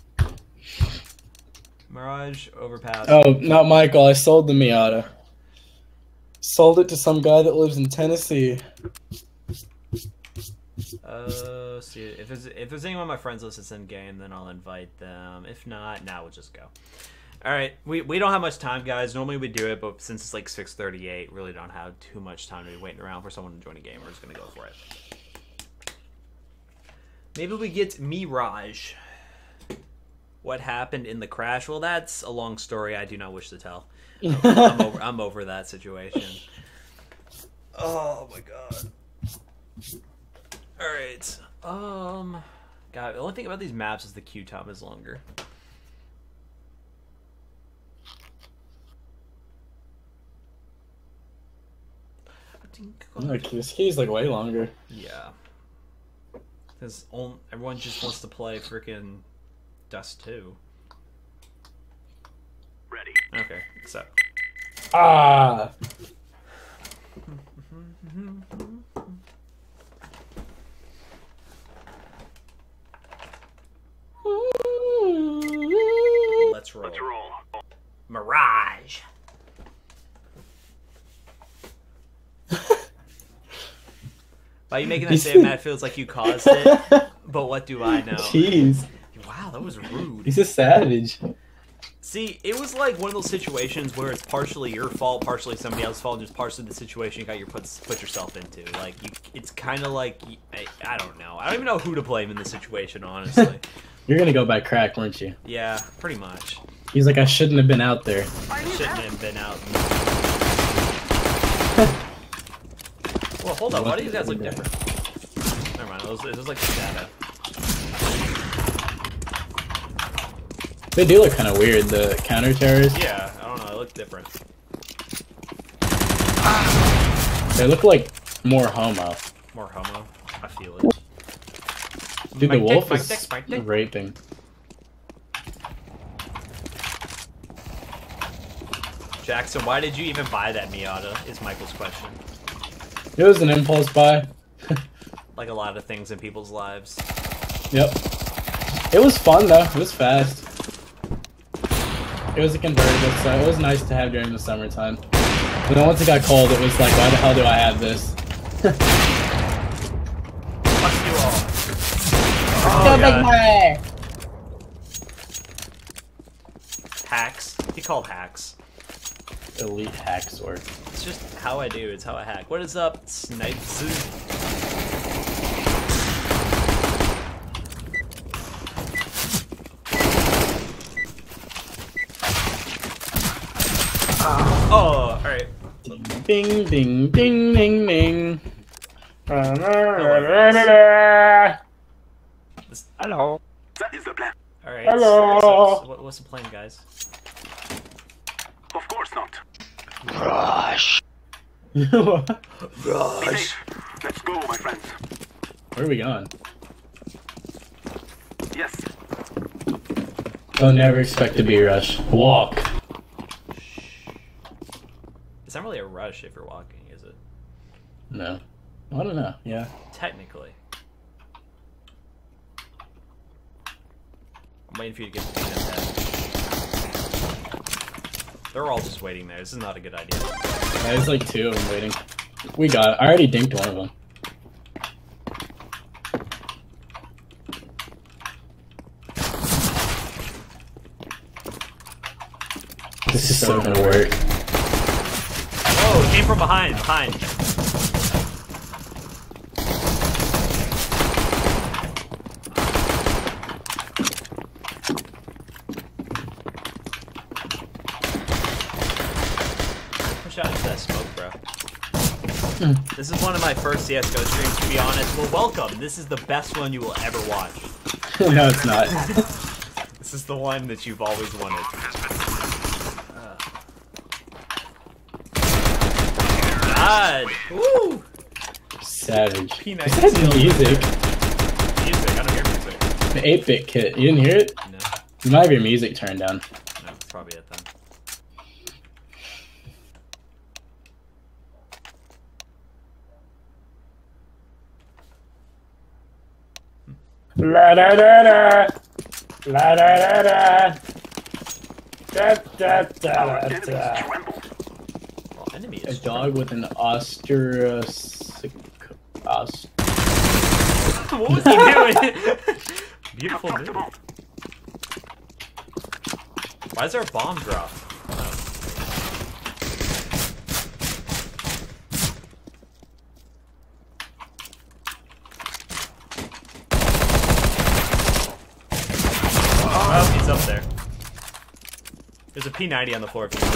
Mirage Overpass. Oh, not Michael. I sold the Miata. Sold it to some guy that lives in Tennessee. Uh, see if there's if there's anyone on my friends list that's in game, then I'll invite them. If not, now we'll just go. All right, we we don't have much time, guys. Normally we do it, but since it's like six thirty-eight, really don't have too much time to be waiting around for someone to join a game. We're just gonna go for it. Maybe we get Mirage. What happened in the crash? Well, that's a long story I do not wish to tell. I'm over, I'm over that situation. Oh my god. Alright. Um God, the only thing about these maps is the queue time is longer. Look, this key's like way longer. Yeah. Because everyone just wants to play freaking Dust two. Ready. Okay, so. Ah! Let's roll. Let's roll. Mirage. By you making that statement, Matt, feels like you caused it. But what do I know? Jeez. Wow, that was rude. He's a savage. See, it was like one of those situations where it's partially your fault, partially somebody else's fault, and just partially the situation you got your put put yourself into. Like, you, it's kind of like I, I don't know. I don't even know who to blame in this situation, honestly. You're gonna go by crack, weren't you? Yeah, pretty much. He's like, I shouldn't have been out there. Shouldn't have been out. Well, hold on. Why do you guys look different? Never mind. It was, it was like shadow. They do look kind of weird, the counter terrorists. Yeah, I don't know. They look different. They look like more homo. More homo. I feel it. Dude, the Mike wolf dick, is Mike dick, Mike dick. raping. Jackson, why did you even buy that Miata? Is Michael's question. It was an impulse buy. Like a lot of things in people's lives. Yep. It was fun though. It was fast. It was a convertible, so it was nice to have during the summertime. But then once it got cold, it was like, why the hell do I have this? Fuck you all. Oh, Oh, big boy! Hacks. He called hacks. Elite hack sword. It's just how I do. It's how I hack. What is up, Snipes? Oh, alright. Ding, ding, ding, ding, ding. Hello. That is the plan. Alright. Hello. So, so what, what's the plan, guys? Of course not. Rush. Be safe. Let's go, my friends. Where are we going? Yes. Don't never expect to be rushed. Walk. It's not really a rush if you're walking, is it? No. I don't know. Yeah. Technically. I'm waiting for you to get to the head. They're all just waiting there. This is not a good idea. There's like two of them waiting. We got it. I already dinked one of them. This is so gonna work. Oh, it came from behind. Behind. Push out into that smoke, bro. This is one of my first C S G O streams, to be honest. Well, welcome. This is the best one you will ever watch. No, it's not. This is the one that you've always wanted. God! Woo! Savage. P Is ninety that still. music? Music, I don't hear music. The eight bit kit. You didn't hear it? No, You might have your music turned down. no, it's probably it then. La da da da. La da da da. Da da da Our enemies da. tremble. Well, enemy A is dog with an osterocyc... Os What was he doing? Beautiful Drop the dude. bomb. Why is there a bomb drop? Oh, he's up there. There's a P ninety on the floor. If you want.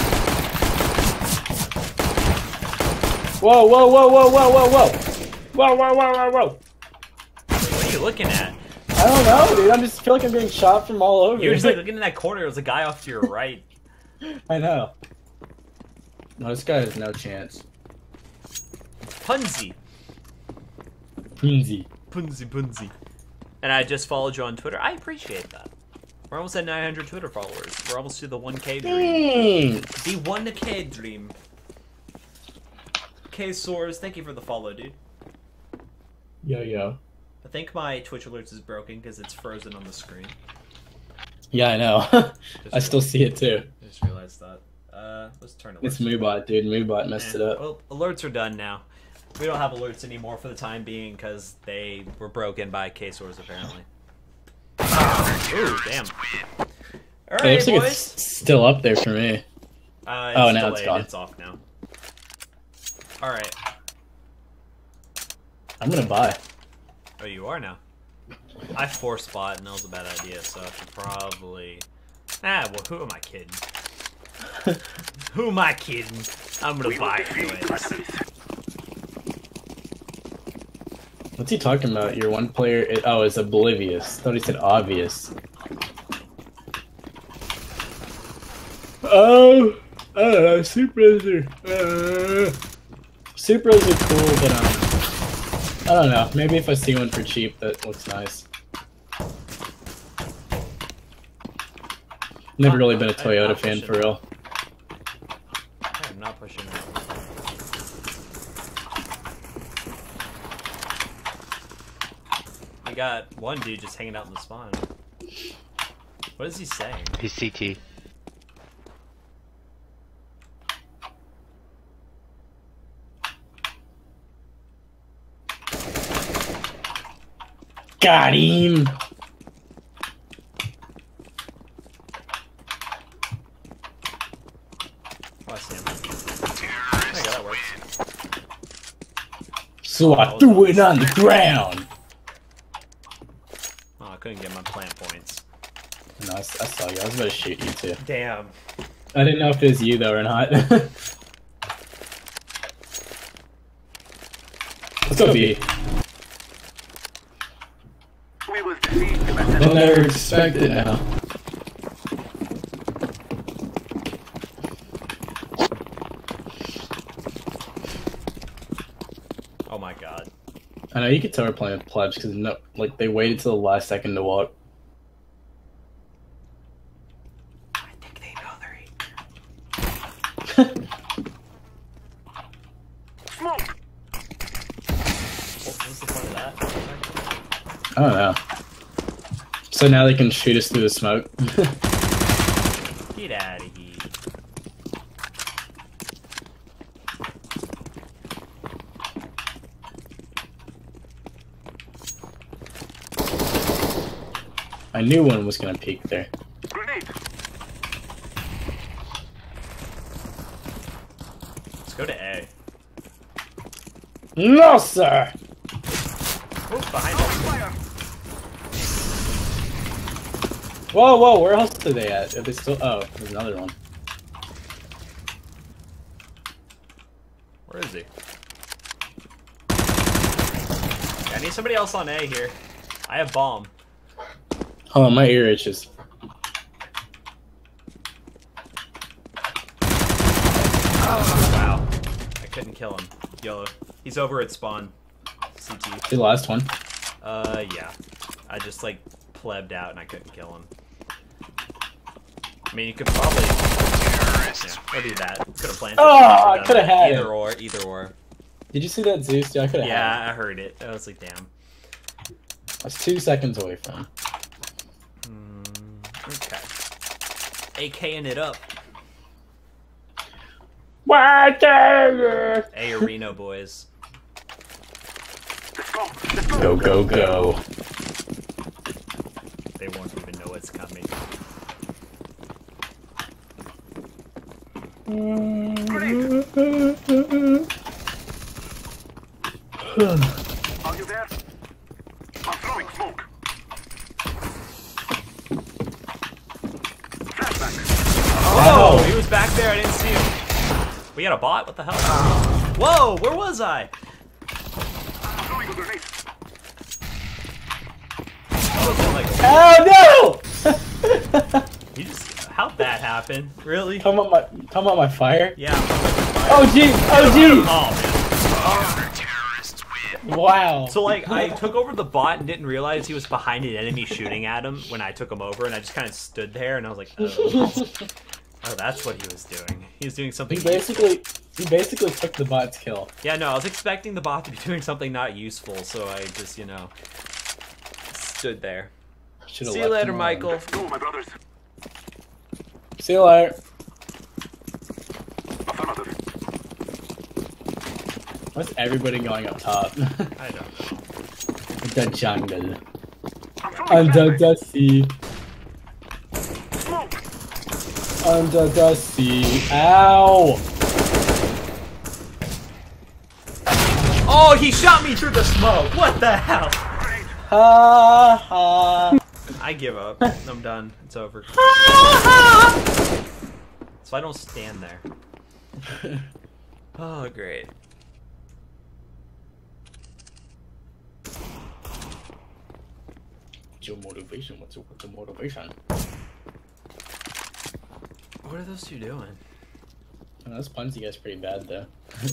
Whoa, whoa, whoa, whoa, whoa, whoa, whoa! Whoa, whoa, whoa, whoa, whoa! What are you looking at? I don't know, dude. I just feel like I'm being shot from all over. You were just like looking in that corner. There was a guy off to your right. I know. No, this guy has no chance. Punzi. Easy. Punzi, punzi. And I just followed you on Twitter. I appreciate that. We're almost at nine hundred Twitter followers. We're almost to the one K dream. Thanks. The one K dream. K Soars, thank you for the follow, dude. Yo, yo. I think my Twitch alerts is broken because it's frozen on the screen. Yeah, I know. I still see it too. I just realized that. Uh, let's turn alerts. It's Moobot, dude. Moobot messed Eh, it up. Well, alerts are done now. We don't have alerts anymore for the time being because they were broken by K Soars apparently. Ooh, damn. Alright, it looks like boys. it's still up there for me. Uh, it's oh, now delayed. it's gone. It's off now. Alright. I'm gonna buy. Oh, you are now. I force spot, and that was a bad idea, so I should probably... Ah, well, who am I kidding? Who am I kidding? I'm gonna buy it anyways. What's he talking about? Your one player... Is, oh, it's oblivious. I thought he said obvious. Oh! I don't know, Supras are... Uh, Supras are cool, but um... I don't know, maybe if I see one for cheap that looks nice. Never really been a Toyota fan for real. I am not pushing it. We got one dude just hanging out in the spawn. What is he saying? He's C T. Got him! Oh, I see him. There you go, that works. So I threw it on the ground! Oh, I couldn't get my plant points. No, I, I saw you. I was about to shoot you too. Damn. I didn't know if it was you though or not. Let's go B. We will defeat the They'll never expect it now. Oh my god. I know you could tell we're playing with plebs because no, like they waited till the last second to walk. I think they know they're here. smoke. What was the point of that? I don't know. So now they can shoot us through the smoke. Get out of here. I knew one was gonna peek there. Grenade. Let's go to A. No, sir. Oh, behind us. Fire. Whoa, whoa. Where else are they at? Are they still? Oh, there's another one. Where is he? Yeah, I need somebody else on A here. I have bomb. Oh, my ear itches. Oh, wow. I couldn't kill him. Yellow. He's over at spawn. C T. The last one. Uh, yeah. I just, like, plebbed out and I couldn't kill him. I mean, you could probably... Yeah, we'll do that. Could have planted. Oh, I could have had Either it. or, either or. Did you see that Zeus? Yeah, I could have had Yeah, I heard it. I was like, damn. it. I was two seconds away from him. Okay. AKing it up. Water! A Reno boys. Let's go. Let's go. Go, go, go. They won't even know what's coming. Are you there? I'm throwing smoke. Flashback. Oh, he was back there. I didn't see him. We had a bot? What the hell? Whoa, where was I? I'm throwing a grenade. I was like, Oh no! you just, how'd that happen? Really? Come on my, come on my fire. Yeah. Oh jeez, oh jeez! Oh, man. Wow. So, like, I took over the bot and didn't realize he was behind an enemy shooting at him when I took him over, and I just kind of stood there, and I was like, oh. Oh, that's what he was doing. He was doing something. He basically, he basically took the bot's kill. Yeah, no, I was expecting the bot to be doing something not useful, so I just, you know, stood there. Should've See you left later, him Michael. Let's go, my brothers. See you later. Affirmative. What's everybody going up top? I don't know. The jungle. I'm throwing Under flashbang. the sea. Smoke. Under the sea. Ow! Oh, he shot me through the smoke. What the hell? Ha ha. I give up. I'm done. It's over. So I don't stand there. Oh, great. What's your motivation? What's your, what's your motivation? What are those two doing? Oh, this puns you guys pretty bad though.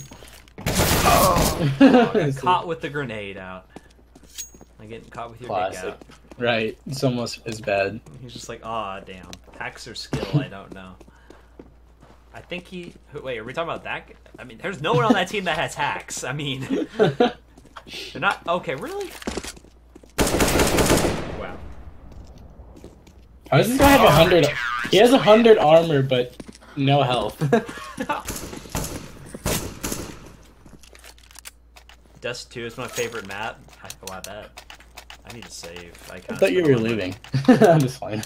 Oh, I got caught with the grenade out. I'm getting caught with your Classic. dick out. Right, it's almost as bad. He's just like, aw, damn. Hacks or skill, I don't know. I think he... Wait, are we talking about that? g- I mean, there's no one on that team that has hacks. I mean... They're not... Okay, really? Wow. How does this guy have a hundred? He has a hundred armor, but no health. Dust two is my favorite map. I, oh, I bet. I need to save. I, I kinda thought you were spent all my- leaving. I'm just fine.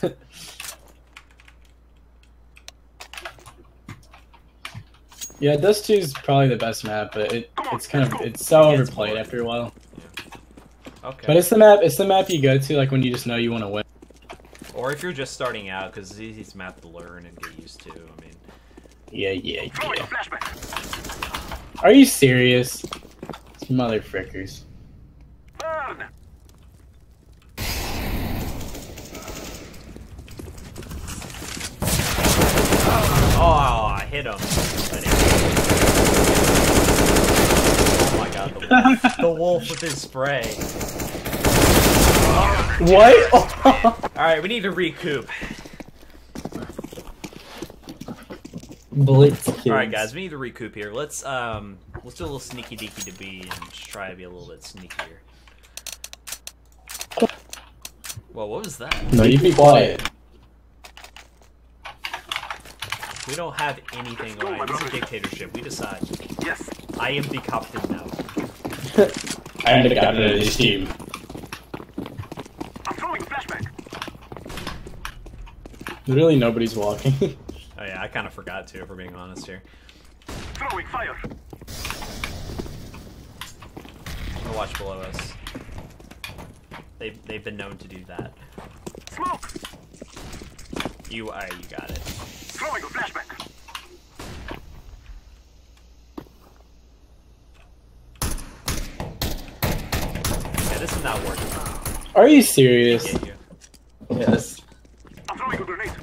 Yeah, Dust two is probably the best map, but it it's kind of it's so It's overplayed boring. after a while. Okay. But it's the map. It's the map you go to like when you just know you want to win. Or if you're just starting out, because it's the easiest map to learn and get used to. I mean, Yeah, yeah, yeah. Are you serious? These mother frickers. oh, I hit him. But it- Oh my god, the wolf, the wolf with his spray. What? All right, we need to recoup. Blitz kids. All right, guys, we need to recoup here. Let's um, let's do a little sneaky deaky to be and just try to be a little bit sneakier. Well, what was that? No, you be quiet. We don't have anything right. This is a dictatorship. We decide. Yes. I am the captain now. I am the captain of this team. I'm throwing a flashback. Literally nobody's walking. Oh yeah, I kind of forgot to, if we're being honest here. Throwing fire. I'm gonna watch below us. They've they've been known to do that. Smoke. You, uh, you got it. Throwing a flashback. Yeah, this is not working. Are you serious? Get you. Yes. I'm throwing a grenade.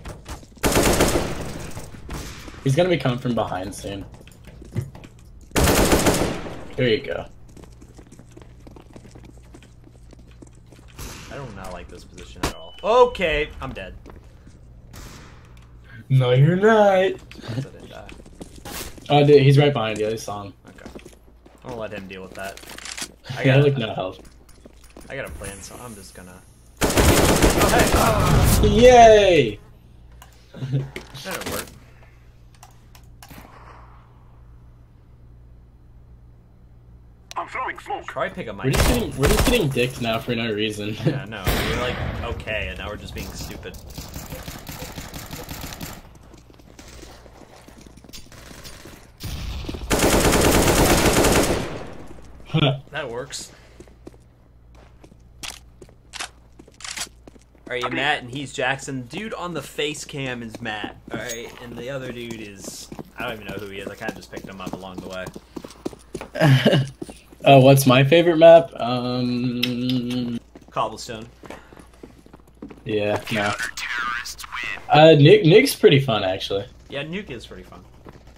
He's gonna be coming from behind soon. There you go. I do not like this position at all. Okay, I'm dead. No, you're not. I didn't die. Oh, dude, he's right behind you. I saw him. Okay. I'm gonna let him deal with that. I I got got like no health. I got a plan, so I'm just gonna. Oh, hey! Yay! That didn't work. I'm throwing smoke. Probably pick up my. We're just getting we're just getting dicked now for no reason. Yeah, no, we're like okay, and now we're just being stupid. That works. Alright, you're Matt and he's Jackson. Dude on the face cam is Matt, alright? And the other dude is... I don't even know who he is. I kind of just picked him up along the way. Oh, what's my favorite map? Um, Cobblestone. yeah, no. Uh, Nick, Nick's pretty fun actually. Yeah, Nuke is pretty fun.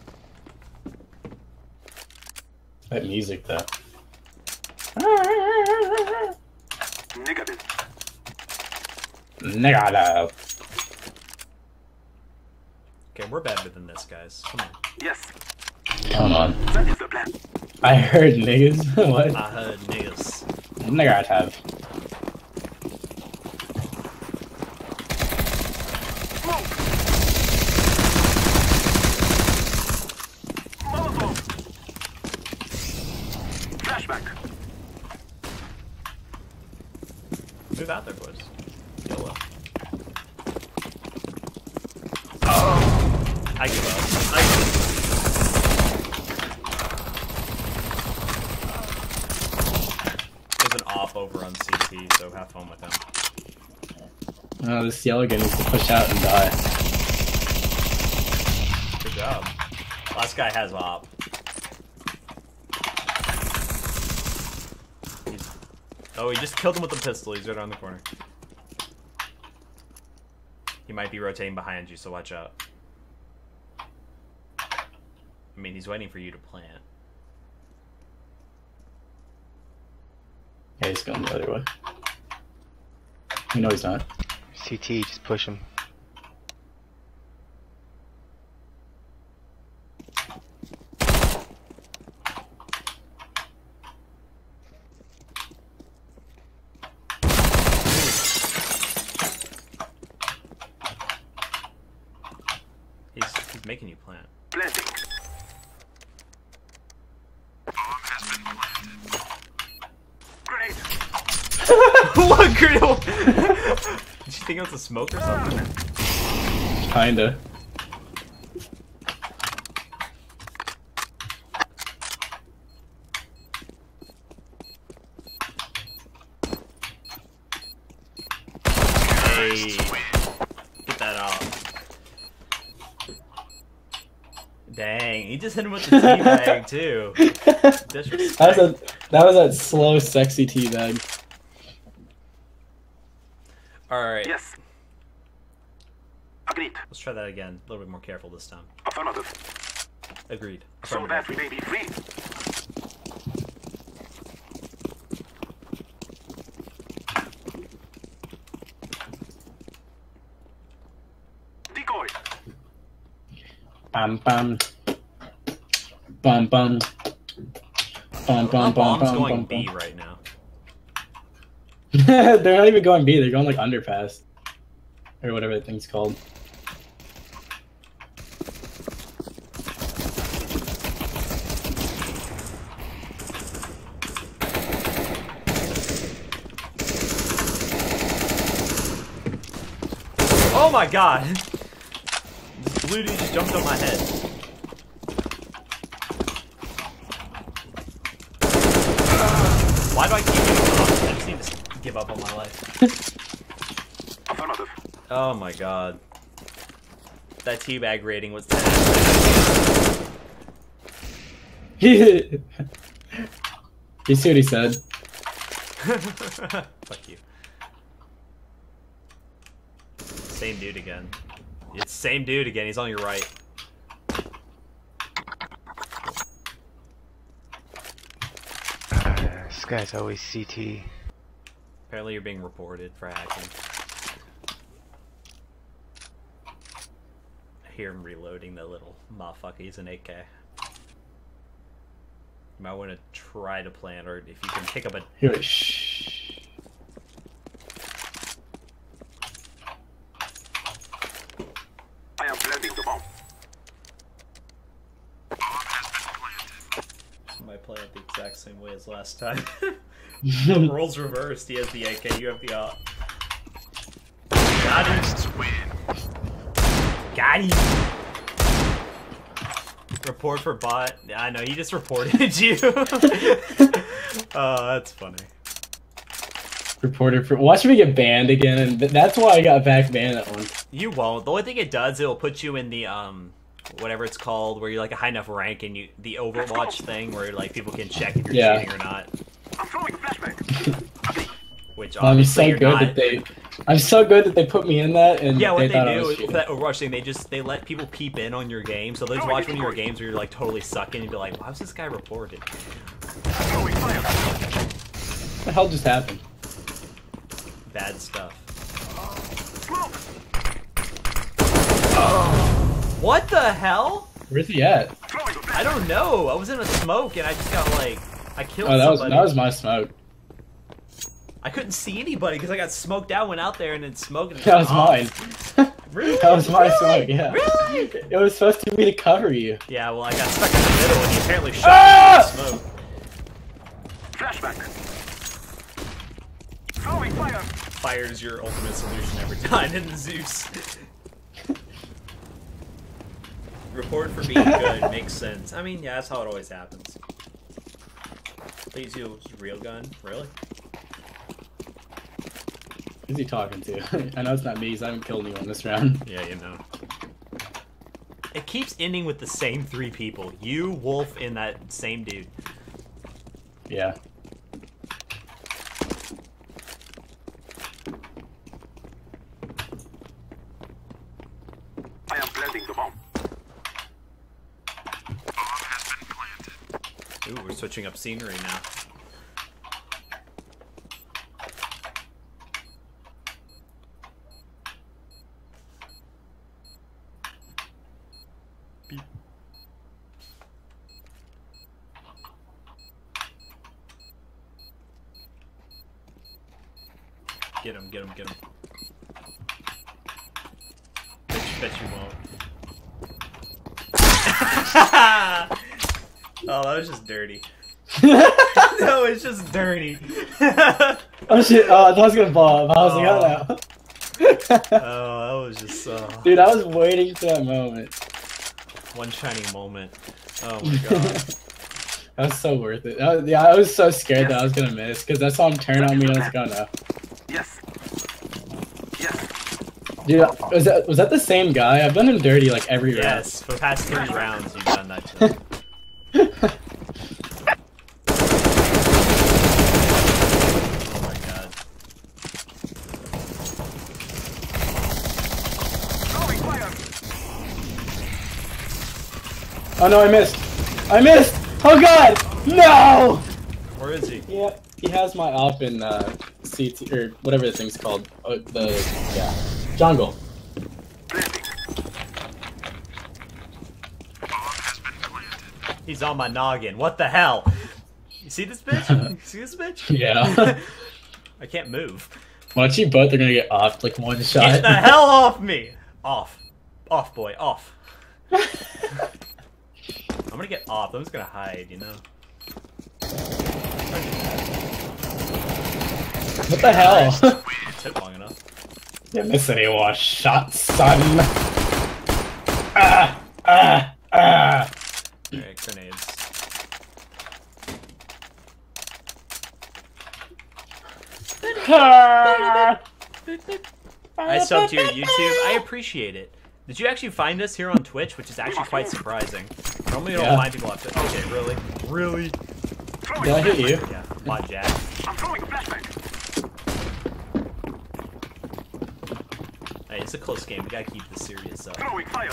That music though. Negative. Negative. Okay, we're better than this, guys. Come on. Yes. Come on. That is the plan. I heard niggas. What? I heard niggas. Negative. Smoke. Molotov. Flashback. Move out there, boys. YOLO. I give up. I give up. There's an op over on C T, so have fun with him. Oh, this yellow guy needs to push out and die. Good job. Last guy has op. He's... Oh, he just killed him with a pistol. He's right around the corner. He might be rotating behind you, so watch out. I mean, he's waiting for you to plant. Yeah, he's going the other way. You know he's not. C T, just push him. He's, he's making you plant. Planting. Grenade. What grenade? Did you think it was a smoke or something? Kinda. Hey, get that off. Dang, he just hit him with the teabag too. Disrespect. That was a that was that slow, sexy teabag. All right. Yes. Agreed. Let's try that again. A little bit more careful this time. Affirmative. Agreed. So that we may be free. Decoy. Bam bam. Bum bum. Bum bum Our bum bomb's bum going bum B bum. right now. They're not even going B, they're going like underpass. Or whatever that thing's called. Oh my god! This blue dude just jumped on my head. Why do I keep giving up? I just need to give up on my life. Affirmative. Oh my god. That teabag rating was ten. You see what he said? Fuck you. Same dude again. It's same dude again, he's on your right. Uh, this guy's always C T. Apparently you're being reported for hacking. I hear him reloading the little motherfucker. He's an A K. You might want to try to plant, or if you can pick up a... Here, shh. I am planting the bomb. I might play it the exact same way as last time. Roles reversed. He has the A K, you have the op. Got him. Got him. Report for bot. I know, he just reported you. Oh, that's funny. Reporter for watch me get banned again, and th that's why I got back banned that one. You won't. The only thing it does, it'll put you in the um, whatever it's called, where you're like a high enough rank, and you the Overwatch thing, where like people can check if you're Yeah. cheating or not. I'm throwing a flashbang. Which I'm obviously so you're good not. that they, I'm so good that they put me in that, and Yeah, what they, they, thought I do was with cheating. that Overwatch thing, they just they let people peep in on your game, so they'll just watch one of your games where you're like totally sucking and be like, why was this guy reported? Throwing fire. What the hell just happened? Bad stuff. Smoke. What the hell? Where's he at? Throwing a I flashbang. don't know. I was in a smoke and I just got like I killed Oh, that was somebody. that was my smoke. I couldn't see anybody because I got smoked out. Went out there and then smoked. And That was mine. Really? That was my Really? smoke. Yeah. Really? It was supposed to be to cover you. Yeah. Well, I got stuck in the middle and he apparently shot Ah! me in the smoke. Flashback. Throwing fire. Fire's your ultimate solution every time in Zeus. Report for being good makes sense. I mean, yeah, that's how it always happens. Please use real gun, really? Who's he talking to? I know it's not me, because I haven't killed anyone this round. Yeah, you know. It keeps ending with the same three people. You, Wolf, and that same dude. Yeah. I am planting the bomb. Ooh, we're switching up scenery now. Beep. Get him, get him, get him. Bet you, bet you won't. Oh, that was just dirty. That was just dirty. Oh shit, oh, I thought I was gonna blow up. I was Oh. like, oh no. Oh, that was just uh, Dude, I was waiting for that moment. one shining moment. Oh my god. That was so worth it. That was- yeah, I was so scared that I was gonna miss, because I saw him turn on me and I was like, oh no. Yes. Yes. Dude, was that, was that the same guy? I've done him dirty like every round. Yes, for the past three rounds you've done that to him. Oh my god. Throwing fire. Oh no, I missed! I missed! Oh god! No! Where is he? Yeah, he has my op in uh, C T, or whatever the thing's called. Uh, the, yeah, jungle. Planting. He's on my noggin. What the hell? You see this bitch? You see this bitch? Yeah. I can't move. Watch you both are gonna get off like one shot. Get the hell off me! Off. Off, boy. Off. I'm gonna get off. I'm just gonna hide, you know? What the hell? It took long enough. Yeah, miss any more shots, son. Ah! Ah! Ah! Alright, grenades. Ah! I subbed to your YouTube. I appreciate it. Did you actually find us here on Twitch, which is actually quite surprising. Normally you don't Yeah. find people up to. Okay, really? Really? Throwing Did I hit you? Yeah, bot jack. I'm throwing a flashbang. Hey, it's a close game. We gotta keep this serious up. Throwing fire.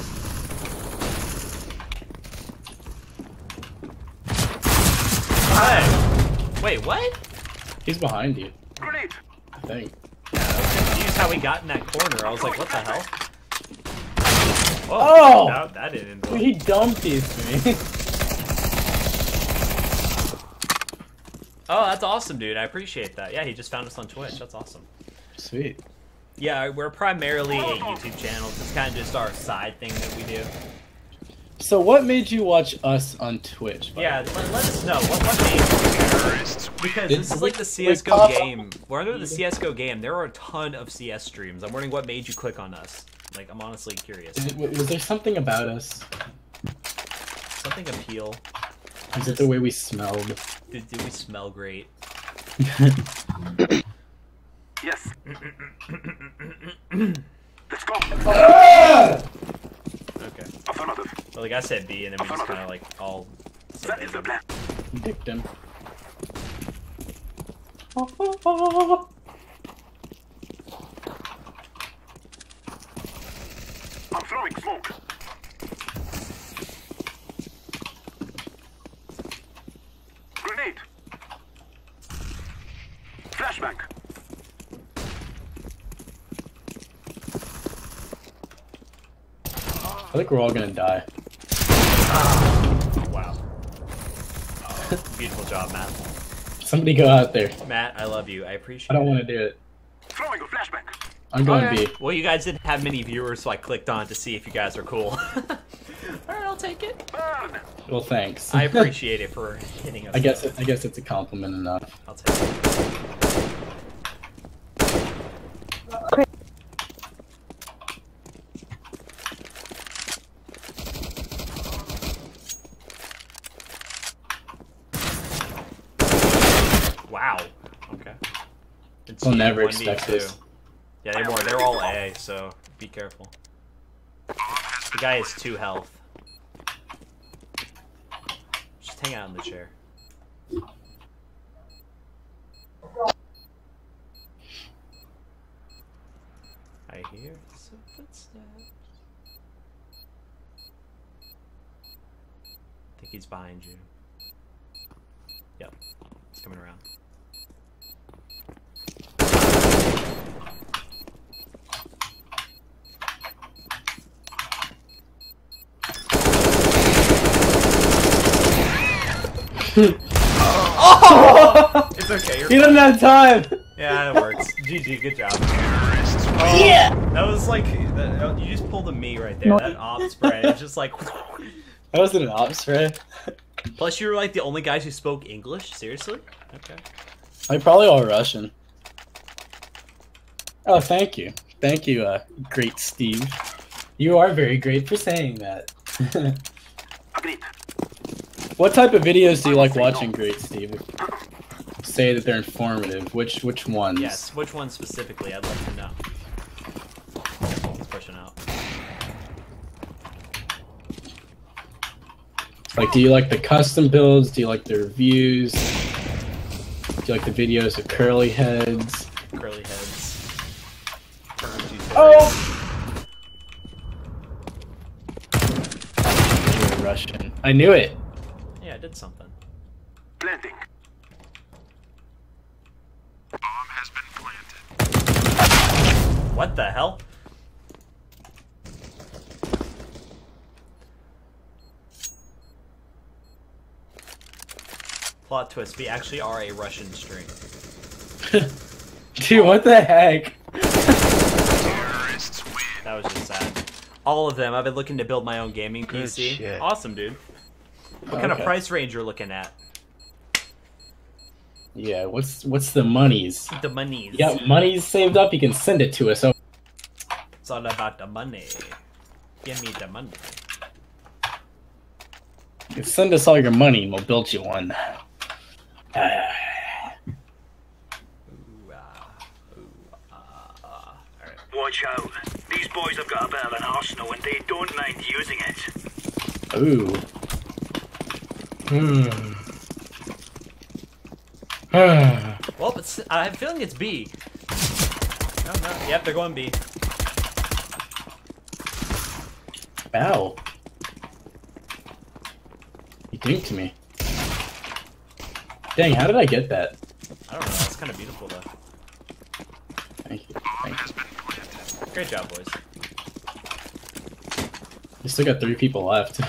Hey! Wait, what? He's behind you, Grenade. I think. Yeah, I was confused how we got in that corner. I was like, what the hell? Whoa, Oh! That, that didn't Dude, involve. he dumped these me. Oh, that's awesome, dude. I appreciate that. Yeah, he just found us on Twitch. That's awesome. Sweet. Yeah, we're primarily a YouTube channel. It's kind of just our side thing that we do. So what made you watch us on Twitch? by Yeah, the way? let, let us know. What, what made Because this is like the C S G O Like, pop- game. We're under the C S G O game. There are a ton of C S streams. I'm wondering what made you click on us. Like, I'm honestly curious. Is it, was there something about us? Something appeal. Is it the way we smelled? Did, did we smell great? Yes. Let's go. Okay. Affirmative. Well, like I said B, and then we just kind of like all. That is the plan. Dicked him. I'm throwing smoke. Grenade. Flashbang. I think we're all gonna die. Wow. Oh, beautiful job, Matt. Somebody go out there. Matt, I love you. I appreciate I don't it. want to do it. Throwing a flashbang. I'm going Okay. B. Well, you guys didn't have many viewers, so I clicked on to see if you guys are cool. Alright, I'll take it. Burn. Well, thanks. I appreciate it for hitting us. I guess it, I guess it's a compliment enough. I'll take it. Wow. Okay. It's I'll you, never one v two. expect this. Yeah, they're more. They're all A, so be careful. The guy has two health. Just hang out in the chair. I hear some footsteps. I think he's behind you. Yep, he's coming around. Oh! It's okay. You're He doesn't have time. Yeah, it works. G G, good job. Oh, Yeah. That was like that, you just pulled a me right there. That op spray. It's just like. That wasn't an op spray. Plus, you were like the only guys who spoke English. Seriously? Okay. I'm probably all Russian. Oh, thank you, thank you, uh, great Steve. You are very great for saying that. Agreed. What type of videos do you like watching, great Steve? Say that they're informative. Which which ones? Yes. Which one specifically? I'd like to know. He's pushing out. Like, do you like the custom builds? Do you like the reviews? Do you like the videos of curly heads? Curly heads. Oh! You're Russian. I knew it. Yeah, I did something. Planting. Bomb has been planted. What the hell? Plot twist, we actually are a Russian string. Dude, what the heck? Terrorists win. That was just sad. All of them. I've been looking to build my own gaming P C. Good shit. Awesome, dude. What kind of Okay. price range you're looking at? Yeah, what's what's the monies? The monies. You got monies saved up, you can send it to us. Oh, It's all about the money. Give me the money. you can send us all your money and we'll build you one. Ooh, ah, ooh, ah, ah. All right. Watch out. These boys have got a bit of an arsenal and they don't mind using it. Ooh. Hmm. Ah. Well, but I have a feeling it's B. No, no. Yep, they're going B. Ow. You dinked me. Dang, how did I get that? I don't know. It's kind of beautiful, though. Thank you. Thank you. Great job, boys. We still got three people left.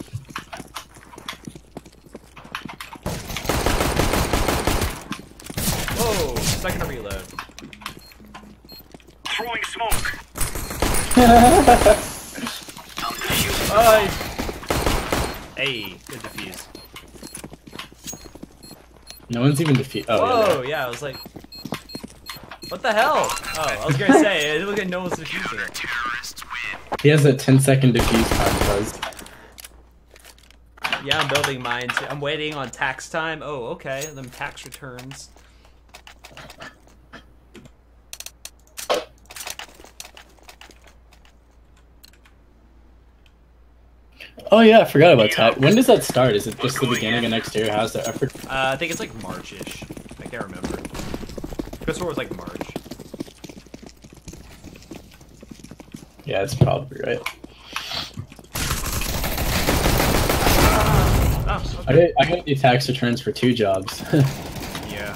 Whoa! Second to reload. Throwing smoke. Uh, hey, good defuse. No one's even defeated. Oh, Whoa! yeah, Yeah, I was like, what the hell? Oh, I was gonna say it looked like no one's defusing it. Terrorists win. he has a ten second defuse time, Buzz. Yeah, I'm building mine too. I'm waiting on tax time. Oh, okay. Them tax returns. Oh yeah, I forgot about that. When does that start? Is it just the beginning of next year? How's the effort? Uh, I think it's like March-ish. I can't remember. Christmas was like March. Yeah, it's probably right. Oh, I okay. got, I got the tax returns for two jobs. Yeah.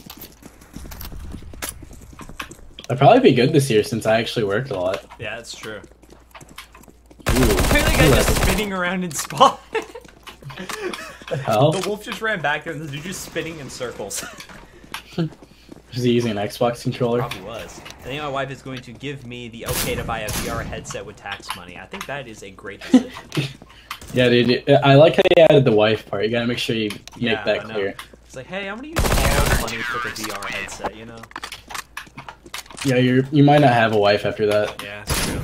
I'd probably be good this year since I actually worked a lot. Yeah, that's true. Ooh. Look at the guy just spinning around in spawn. The hell? The wolf just ran back there and the dude just spinning in circles. Was he using an Xbox controller? Probably was. I think my wife is going to give me the okay to buy a V R headset with tax money. I think that is a great decision. Yeah, dude. I like how you added the wife part. You gotta make sure you make Yeah, that I know. clear. It's like, hey, I'm gonna use all the money for the V R headset, you know? Yeah, you're you might not have a wife after that. Yeah, it's true.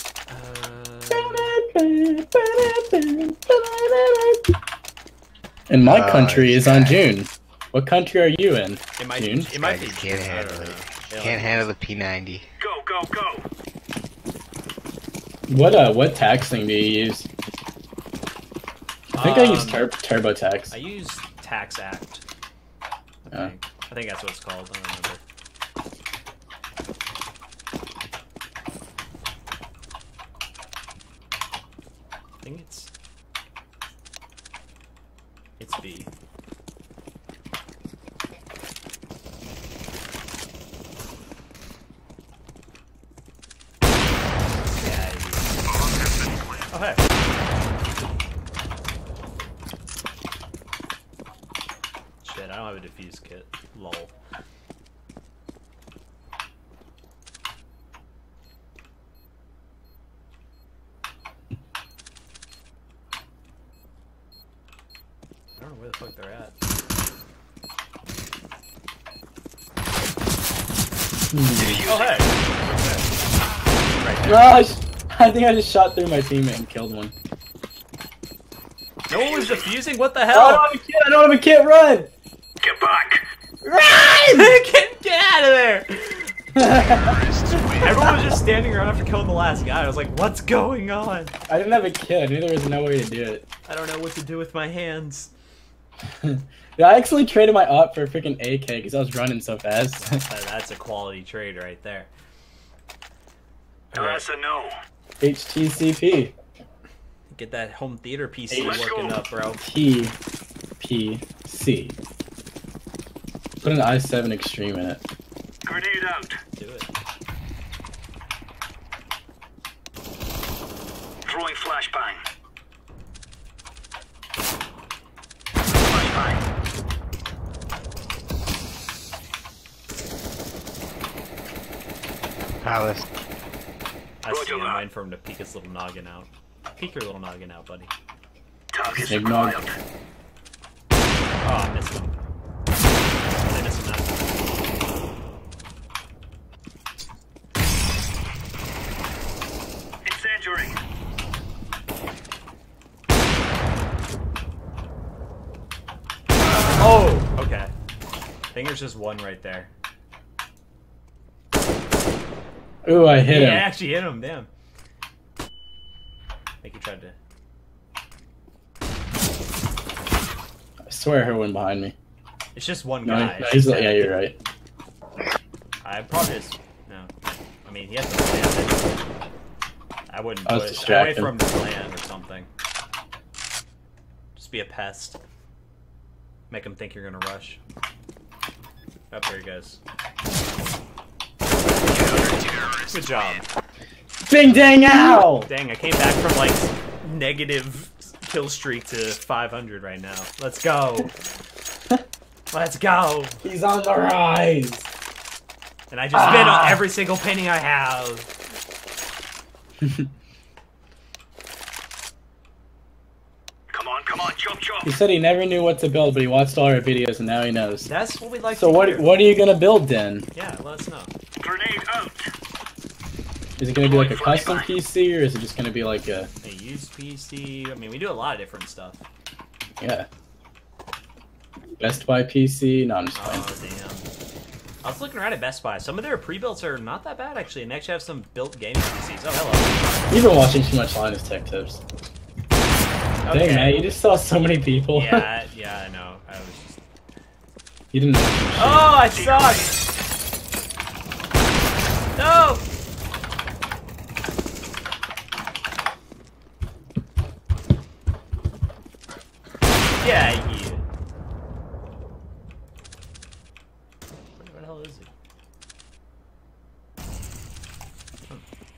Uh, And my Oh, country this is on guy. June. What country are you in? It might, June? it I might be. just can't I handle don't it. know. They Can't like handle the P ninety. Go, go, go. What uh, what taxing do you use? I think I use Um, tur TurboTax. I use Tax Act. I Oh. think. I think that's what it's called. I don't remember. I think it's it's B. Yeah. it is. Oh hey. Shit, I don't have a defuse kit. Lol. I don't know where the fuck they're at. Oh hey! Right there. Gosh, I think I just shot through my teammate and killed one. No one was defusing? What the Oh, I hell? don't have a kid. I don't have a kid. Run! Get back. Run! get, get out of there! Everyone was just standing around after killing the last guy. I was like, what's going on? I didn't have a kid. I knew there was no way to do it. I don't know what to do with my hands. Yeah, I actually traded my op for a freaking A K because I was running so fast. Uh, That's a quality trade right there. That's a no. H T C P. Get that home theater P C Let's working go. up, bro. T P C. Put an i seven Extreme in it. Grenade out. Do it. Throwing flashbang. Flashbang. Palace. I Roger see him that. waiting for him to peek his little noggin out. Peek your little noggin out, buddy. Target Ignore. acquired. Oh, I missed him. I missed him that. Incendiary. Oh, okay. I think there's just one right there. Ooh, I hit Yeah, I him. actually hit him, damn. I think he tried to... I swear I heard one behind me. It's just one No, guy. no, he's, yeah, you're right. I probably just... No. I mean, he has to plan it. I wouldn't I was push. I'd wait distracted. for him to plan or something. Just be a pest. Make him think you're gonna rush. Up here he goes. Good job. Bing dang ow! Dang, I came back from like negative kill streak to five hundred right now. Let's go. Let's go. He's on the rise! And I just spent on every single penny I have. Come on, come on, chop chop. He said he never knew what to build, but he watched all our videos and now he knows. That's what we like So to what hear. what are you gonna build then? Yeah, let us know. Grenade out. Is it gonna be like a custom P C or is it just gonna be like a A used P C. I mean, we do a lot of different stuff. yeah? Best Buy P C? No, I'm just playing. Oh, damn. I was looking around at Best Buy. Some of their pre-builts are not that bad, actually, and they actually have some built gaming P Cs. Oh, hello. You've been watching too much Linus Tech Tips. Okay. Dang man, you just saw so many people. Yeah, yeah, I know. I was just... You didn't know some shit. Oh, I suck! No! Yeah, yeah. Where, where the hell is he? Hmm.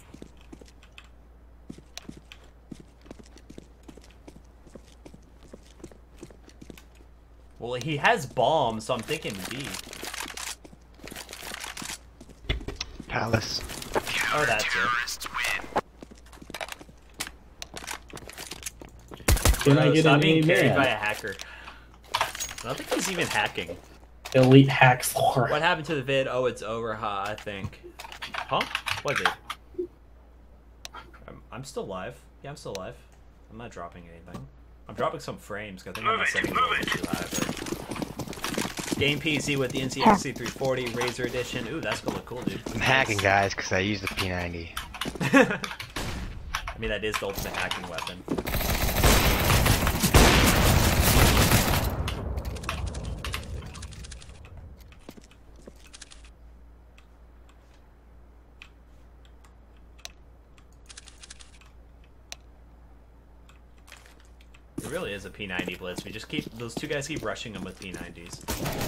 Well, he has bombs, so I'm thinking B. Palace. Oh, that's it. Can I Bro, get stop an being carried by a amen? hacker. I don't think he's even hacking. Elite hacks. What happened to the vid? Oh, it's over, huh? I think. Huh? What vid? I'm, I'm still live. Yeah, I'm still live. I'm not dropping anything. I'm dropping some frames because I think I'm not setting it too high. But... Game P C with the N C X C three forty Razer Edition. Ooh, that's gonna look cool, dude. I'm hacking, guys, because I use the P ninety. I mean, that is the ultimate hacking weapon. It really is a P ninety blitz. We just keep those two guys keep rushing them with P nineties.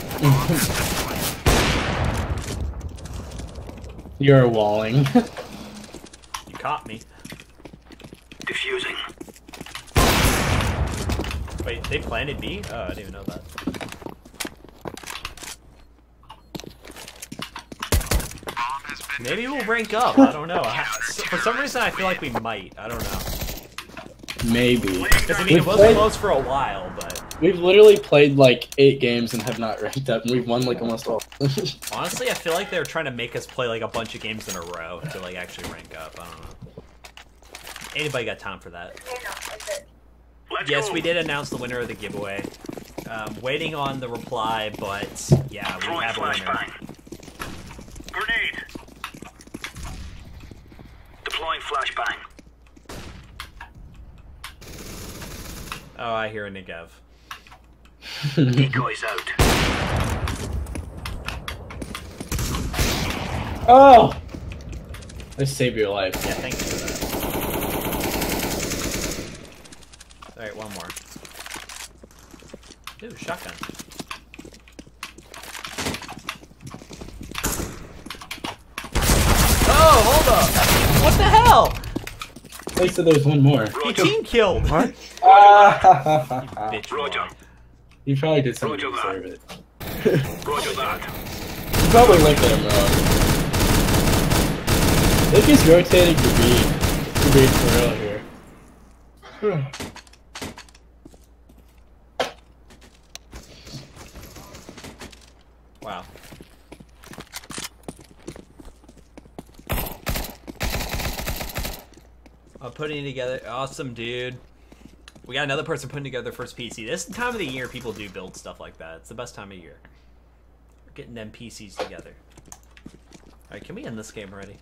You're walling. You caught me. Diffusing. Wait, they planted B? Oh, I didn't even know that. Maybe we'll rank up. I don't know. For some reason, I feel like we might. I don't know. Maybe. Because I mean, it was played, close for a while, but we've literally played like eight games and have not ranked up, and we've won like almost all. Honestly, I feel like they're trying to make us play like a bunch of games in a row to like actually rank up. I don't know. Anybody got time for that? Let's Yes, go. we did announce the winner of the giveaway. Um, waiting on the reply, but yeah, we Throwing have a winner. flashbang. Grenade. Deploying flashbang. Oh, I hear a Negev. Decoys out. Oh! I saved your life. Yeah, thank you for that. Alright, one more. Ooh, shotgun. Oh, hold up! What the hell? They said there's one more. He team killed! What? Ah! Bitch. Roger. You probably did something to Roger deserve it. Roger that. You probably looked at him wrong. Look, he's rotating to B. To B for real here. Wow. I'm putting it together. Awesome, dude. We got another person putting together their first P C. This is the time of the year people do build stuff like that. It's the best time of year. We're getting them P Cs together. Alright, can we end this game already?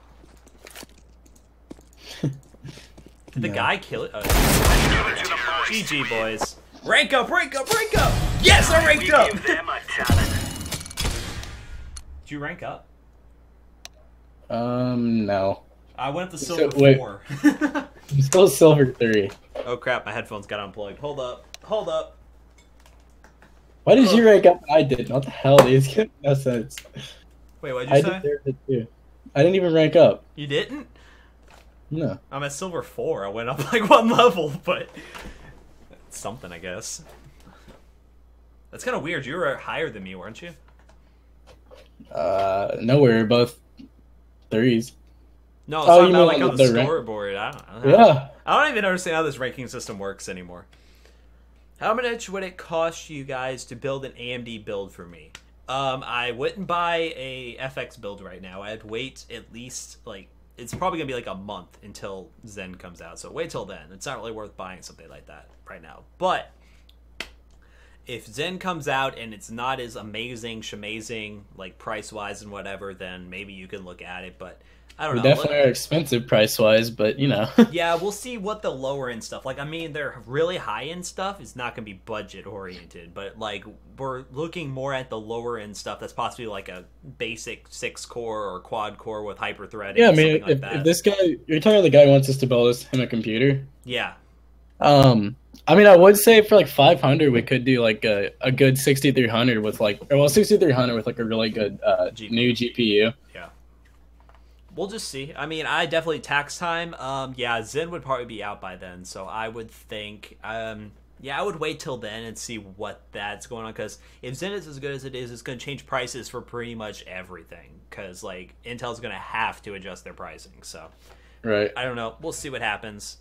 Did the No. guy kill it? Oh, G G, boys. Rank up, rank up, rank up! Yes, I ranked We up! give them a talent. Did you rank up? Um, no. I went to So- silver wait. four. I'm still silver three. Oh crap, my headphones got unplugged. Hold up. Hold up. Why did Oh. you rank up and I didn't? What the hell, dude? It makes no sense. Wait, what'd you I say? deserved it too. I didn't even rank up. You didn't? No. I'm at silver four. I went up like one level, but it's something, I guess. That's kind of weird. You were higher than me, weren't you? Uh, no, we were both threes. No, Oh, it's you not mean about like on on the the rank- scoreboard. I don't, I don't know. Yeah. I don't even understand how this ranking system works anymore. How much would it cost you guys to build an A M D build for me? Um, I wouldn't buy a F X build right now. I'd wait at least, like, it's probably going to be like a month until Zen comes out. So wait till then. It's not really worth buying something like that right now. But if Zen comes out and it's not as amazing, shamazing, like price-wise and whatever, then maybe you can look at it. But I don't We know. definitely are expensive price-wise, but, you know. Yeah, we'll see what the lower end stuff. Like, I mean, their really high end stuff is not going to be budget oriented, but like we're looking more at the lower end stuff. That's possibly like a basic six core or quad core with hyper threading. Yeah, I or mean, something if, like if that. this guy, you're talking about the guy who wants us to build us him a computer. Yeah, Um, I mean, I would say for like five hundred, we could do like a, a good sixty-three hundred with like, or well, sixty-three hundred with like a really good uh, G P U. new G P U. yeah. We'll just see. I mean, I definitely tax time. Um, yeah, Zen would probably be out by then, so I would think. Um, yeah, I would wait till then and see what that's going on. Because if Zen is as good as it is, it's going to change prices for pretty much everything. Because like Intel's going to have to adjust their pricing. So Right. I don't know. We'll see what happens.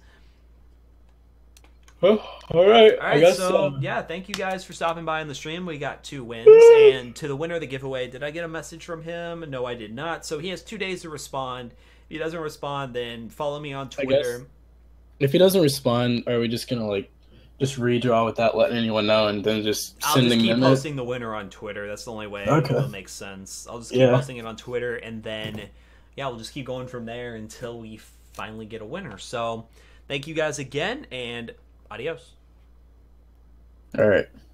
Oh, all right. All I right, guess so um, yeah, thank you guys for stopping by on the stream. We got two wins, and to the winner of the giveaway, did I get a message from him? No, I did not. So he has two days to respond. If he doesn't respond, then follow me on I Twitter. guess- if he doesn't respond, are we just gonna like just redraw without letting anyone know, and then just I'll sending just keep them posting it. the winner on Twitter. That's the only way Okay. it'll make sense. I'll just keep Yeah. posting it on Twitter, and then yeah, we'll just keep going from there until we finally get a winner. So thank you guys again, and adios. All right.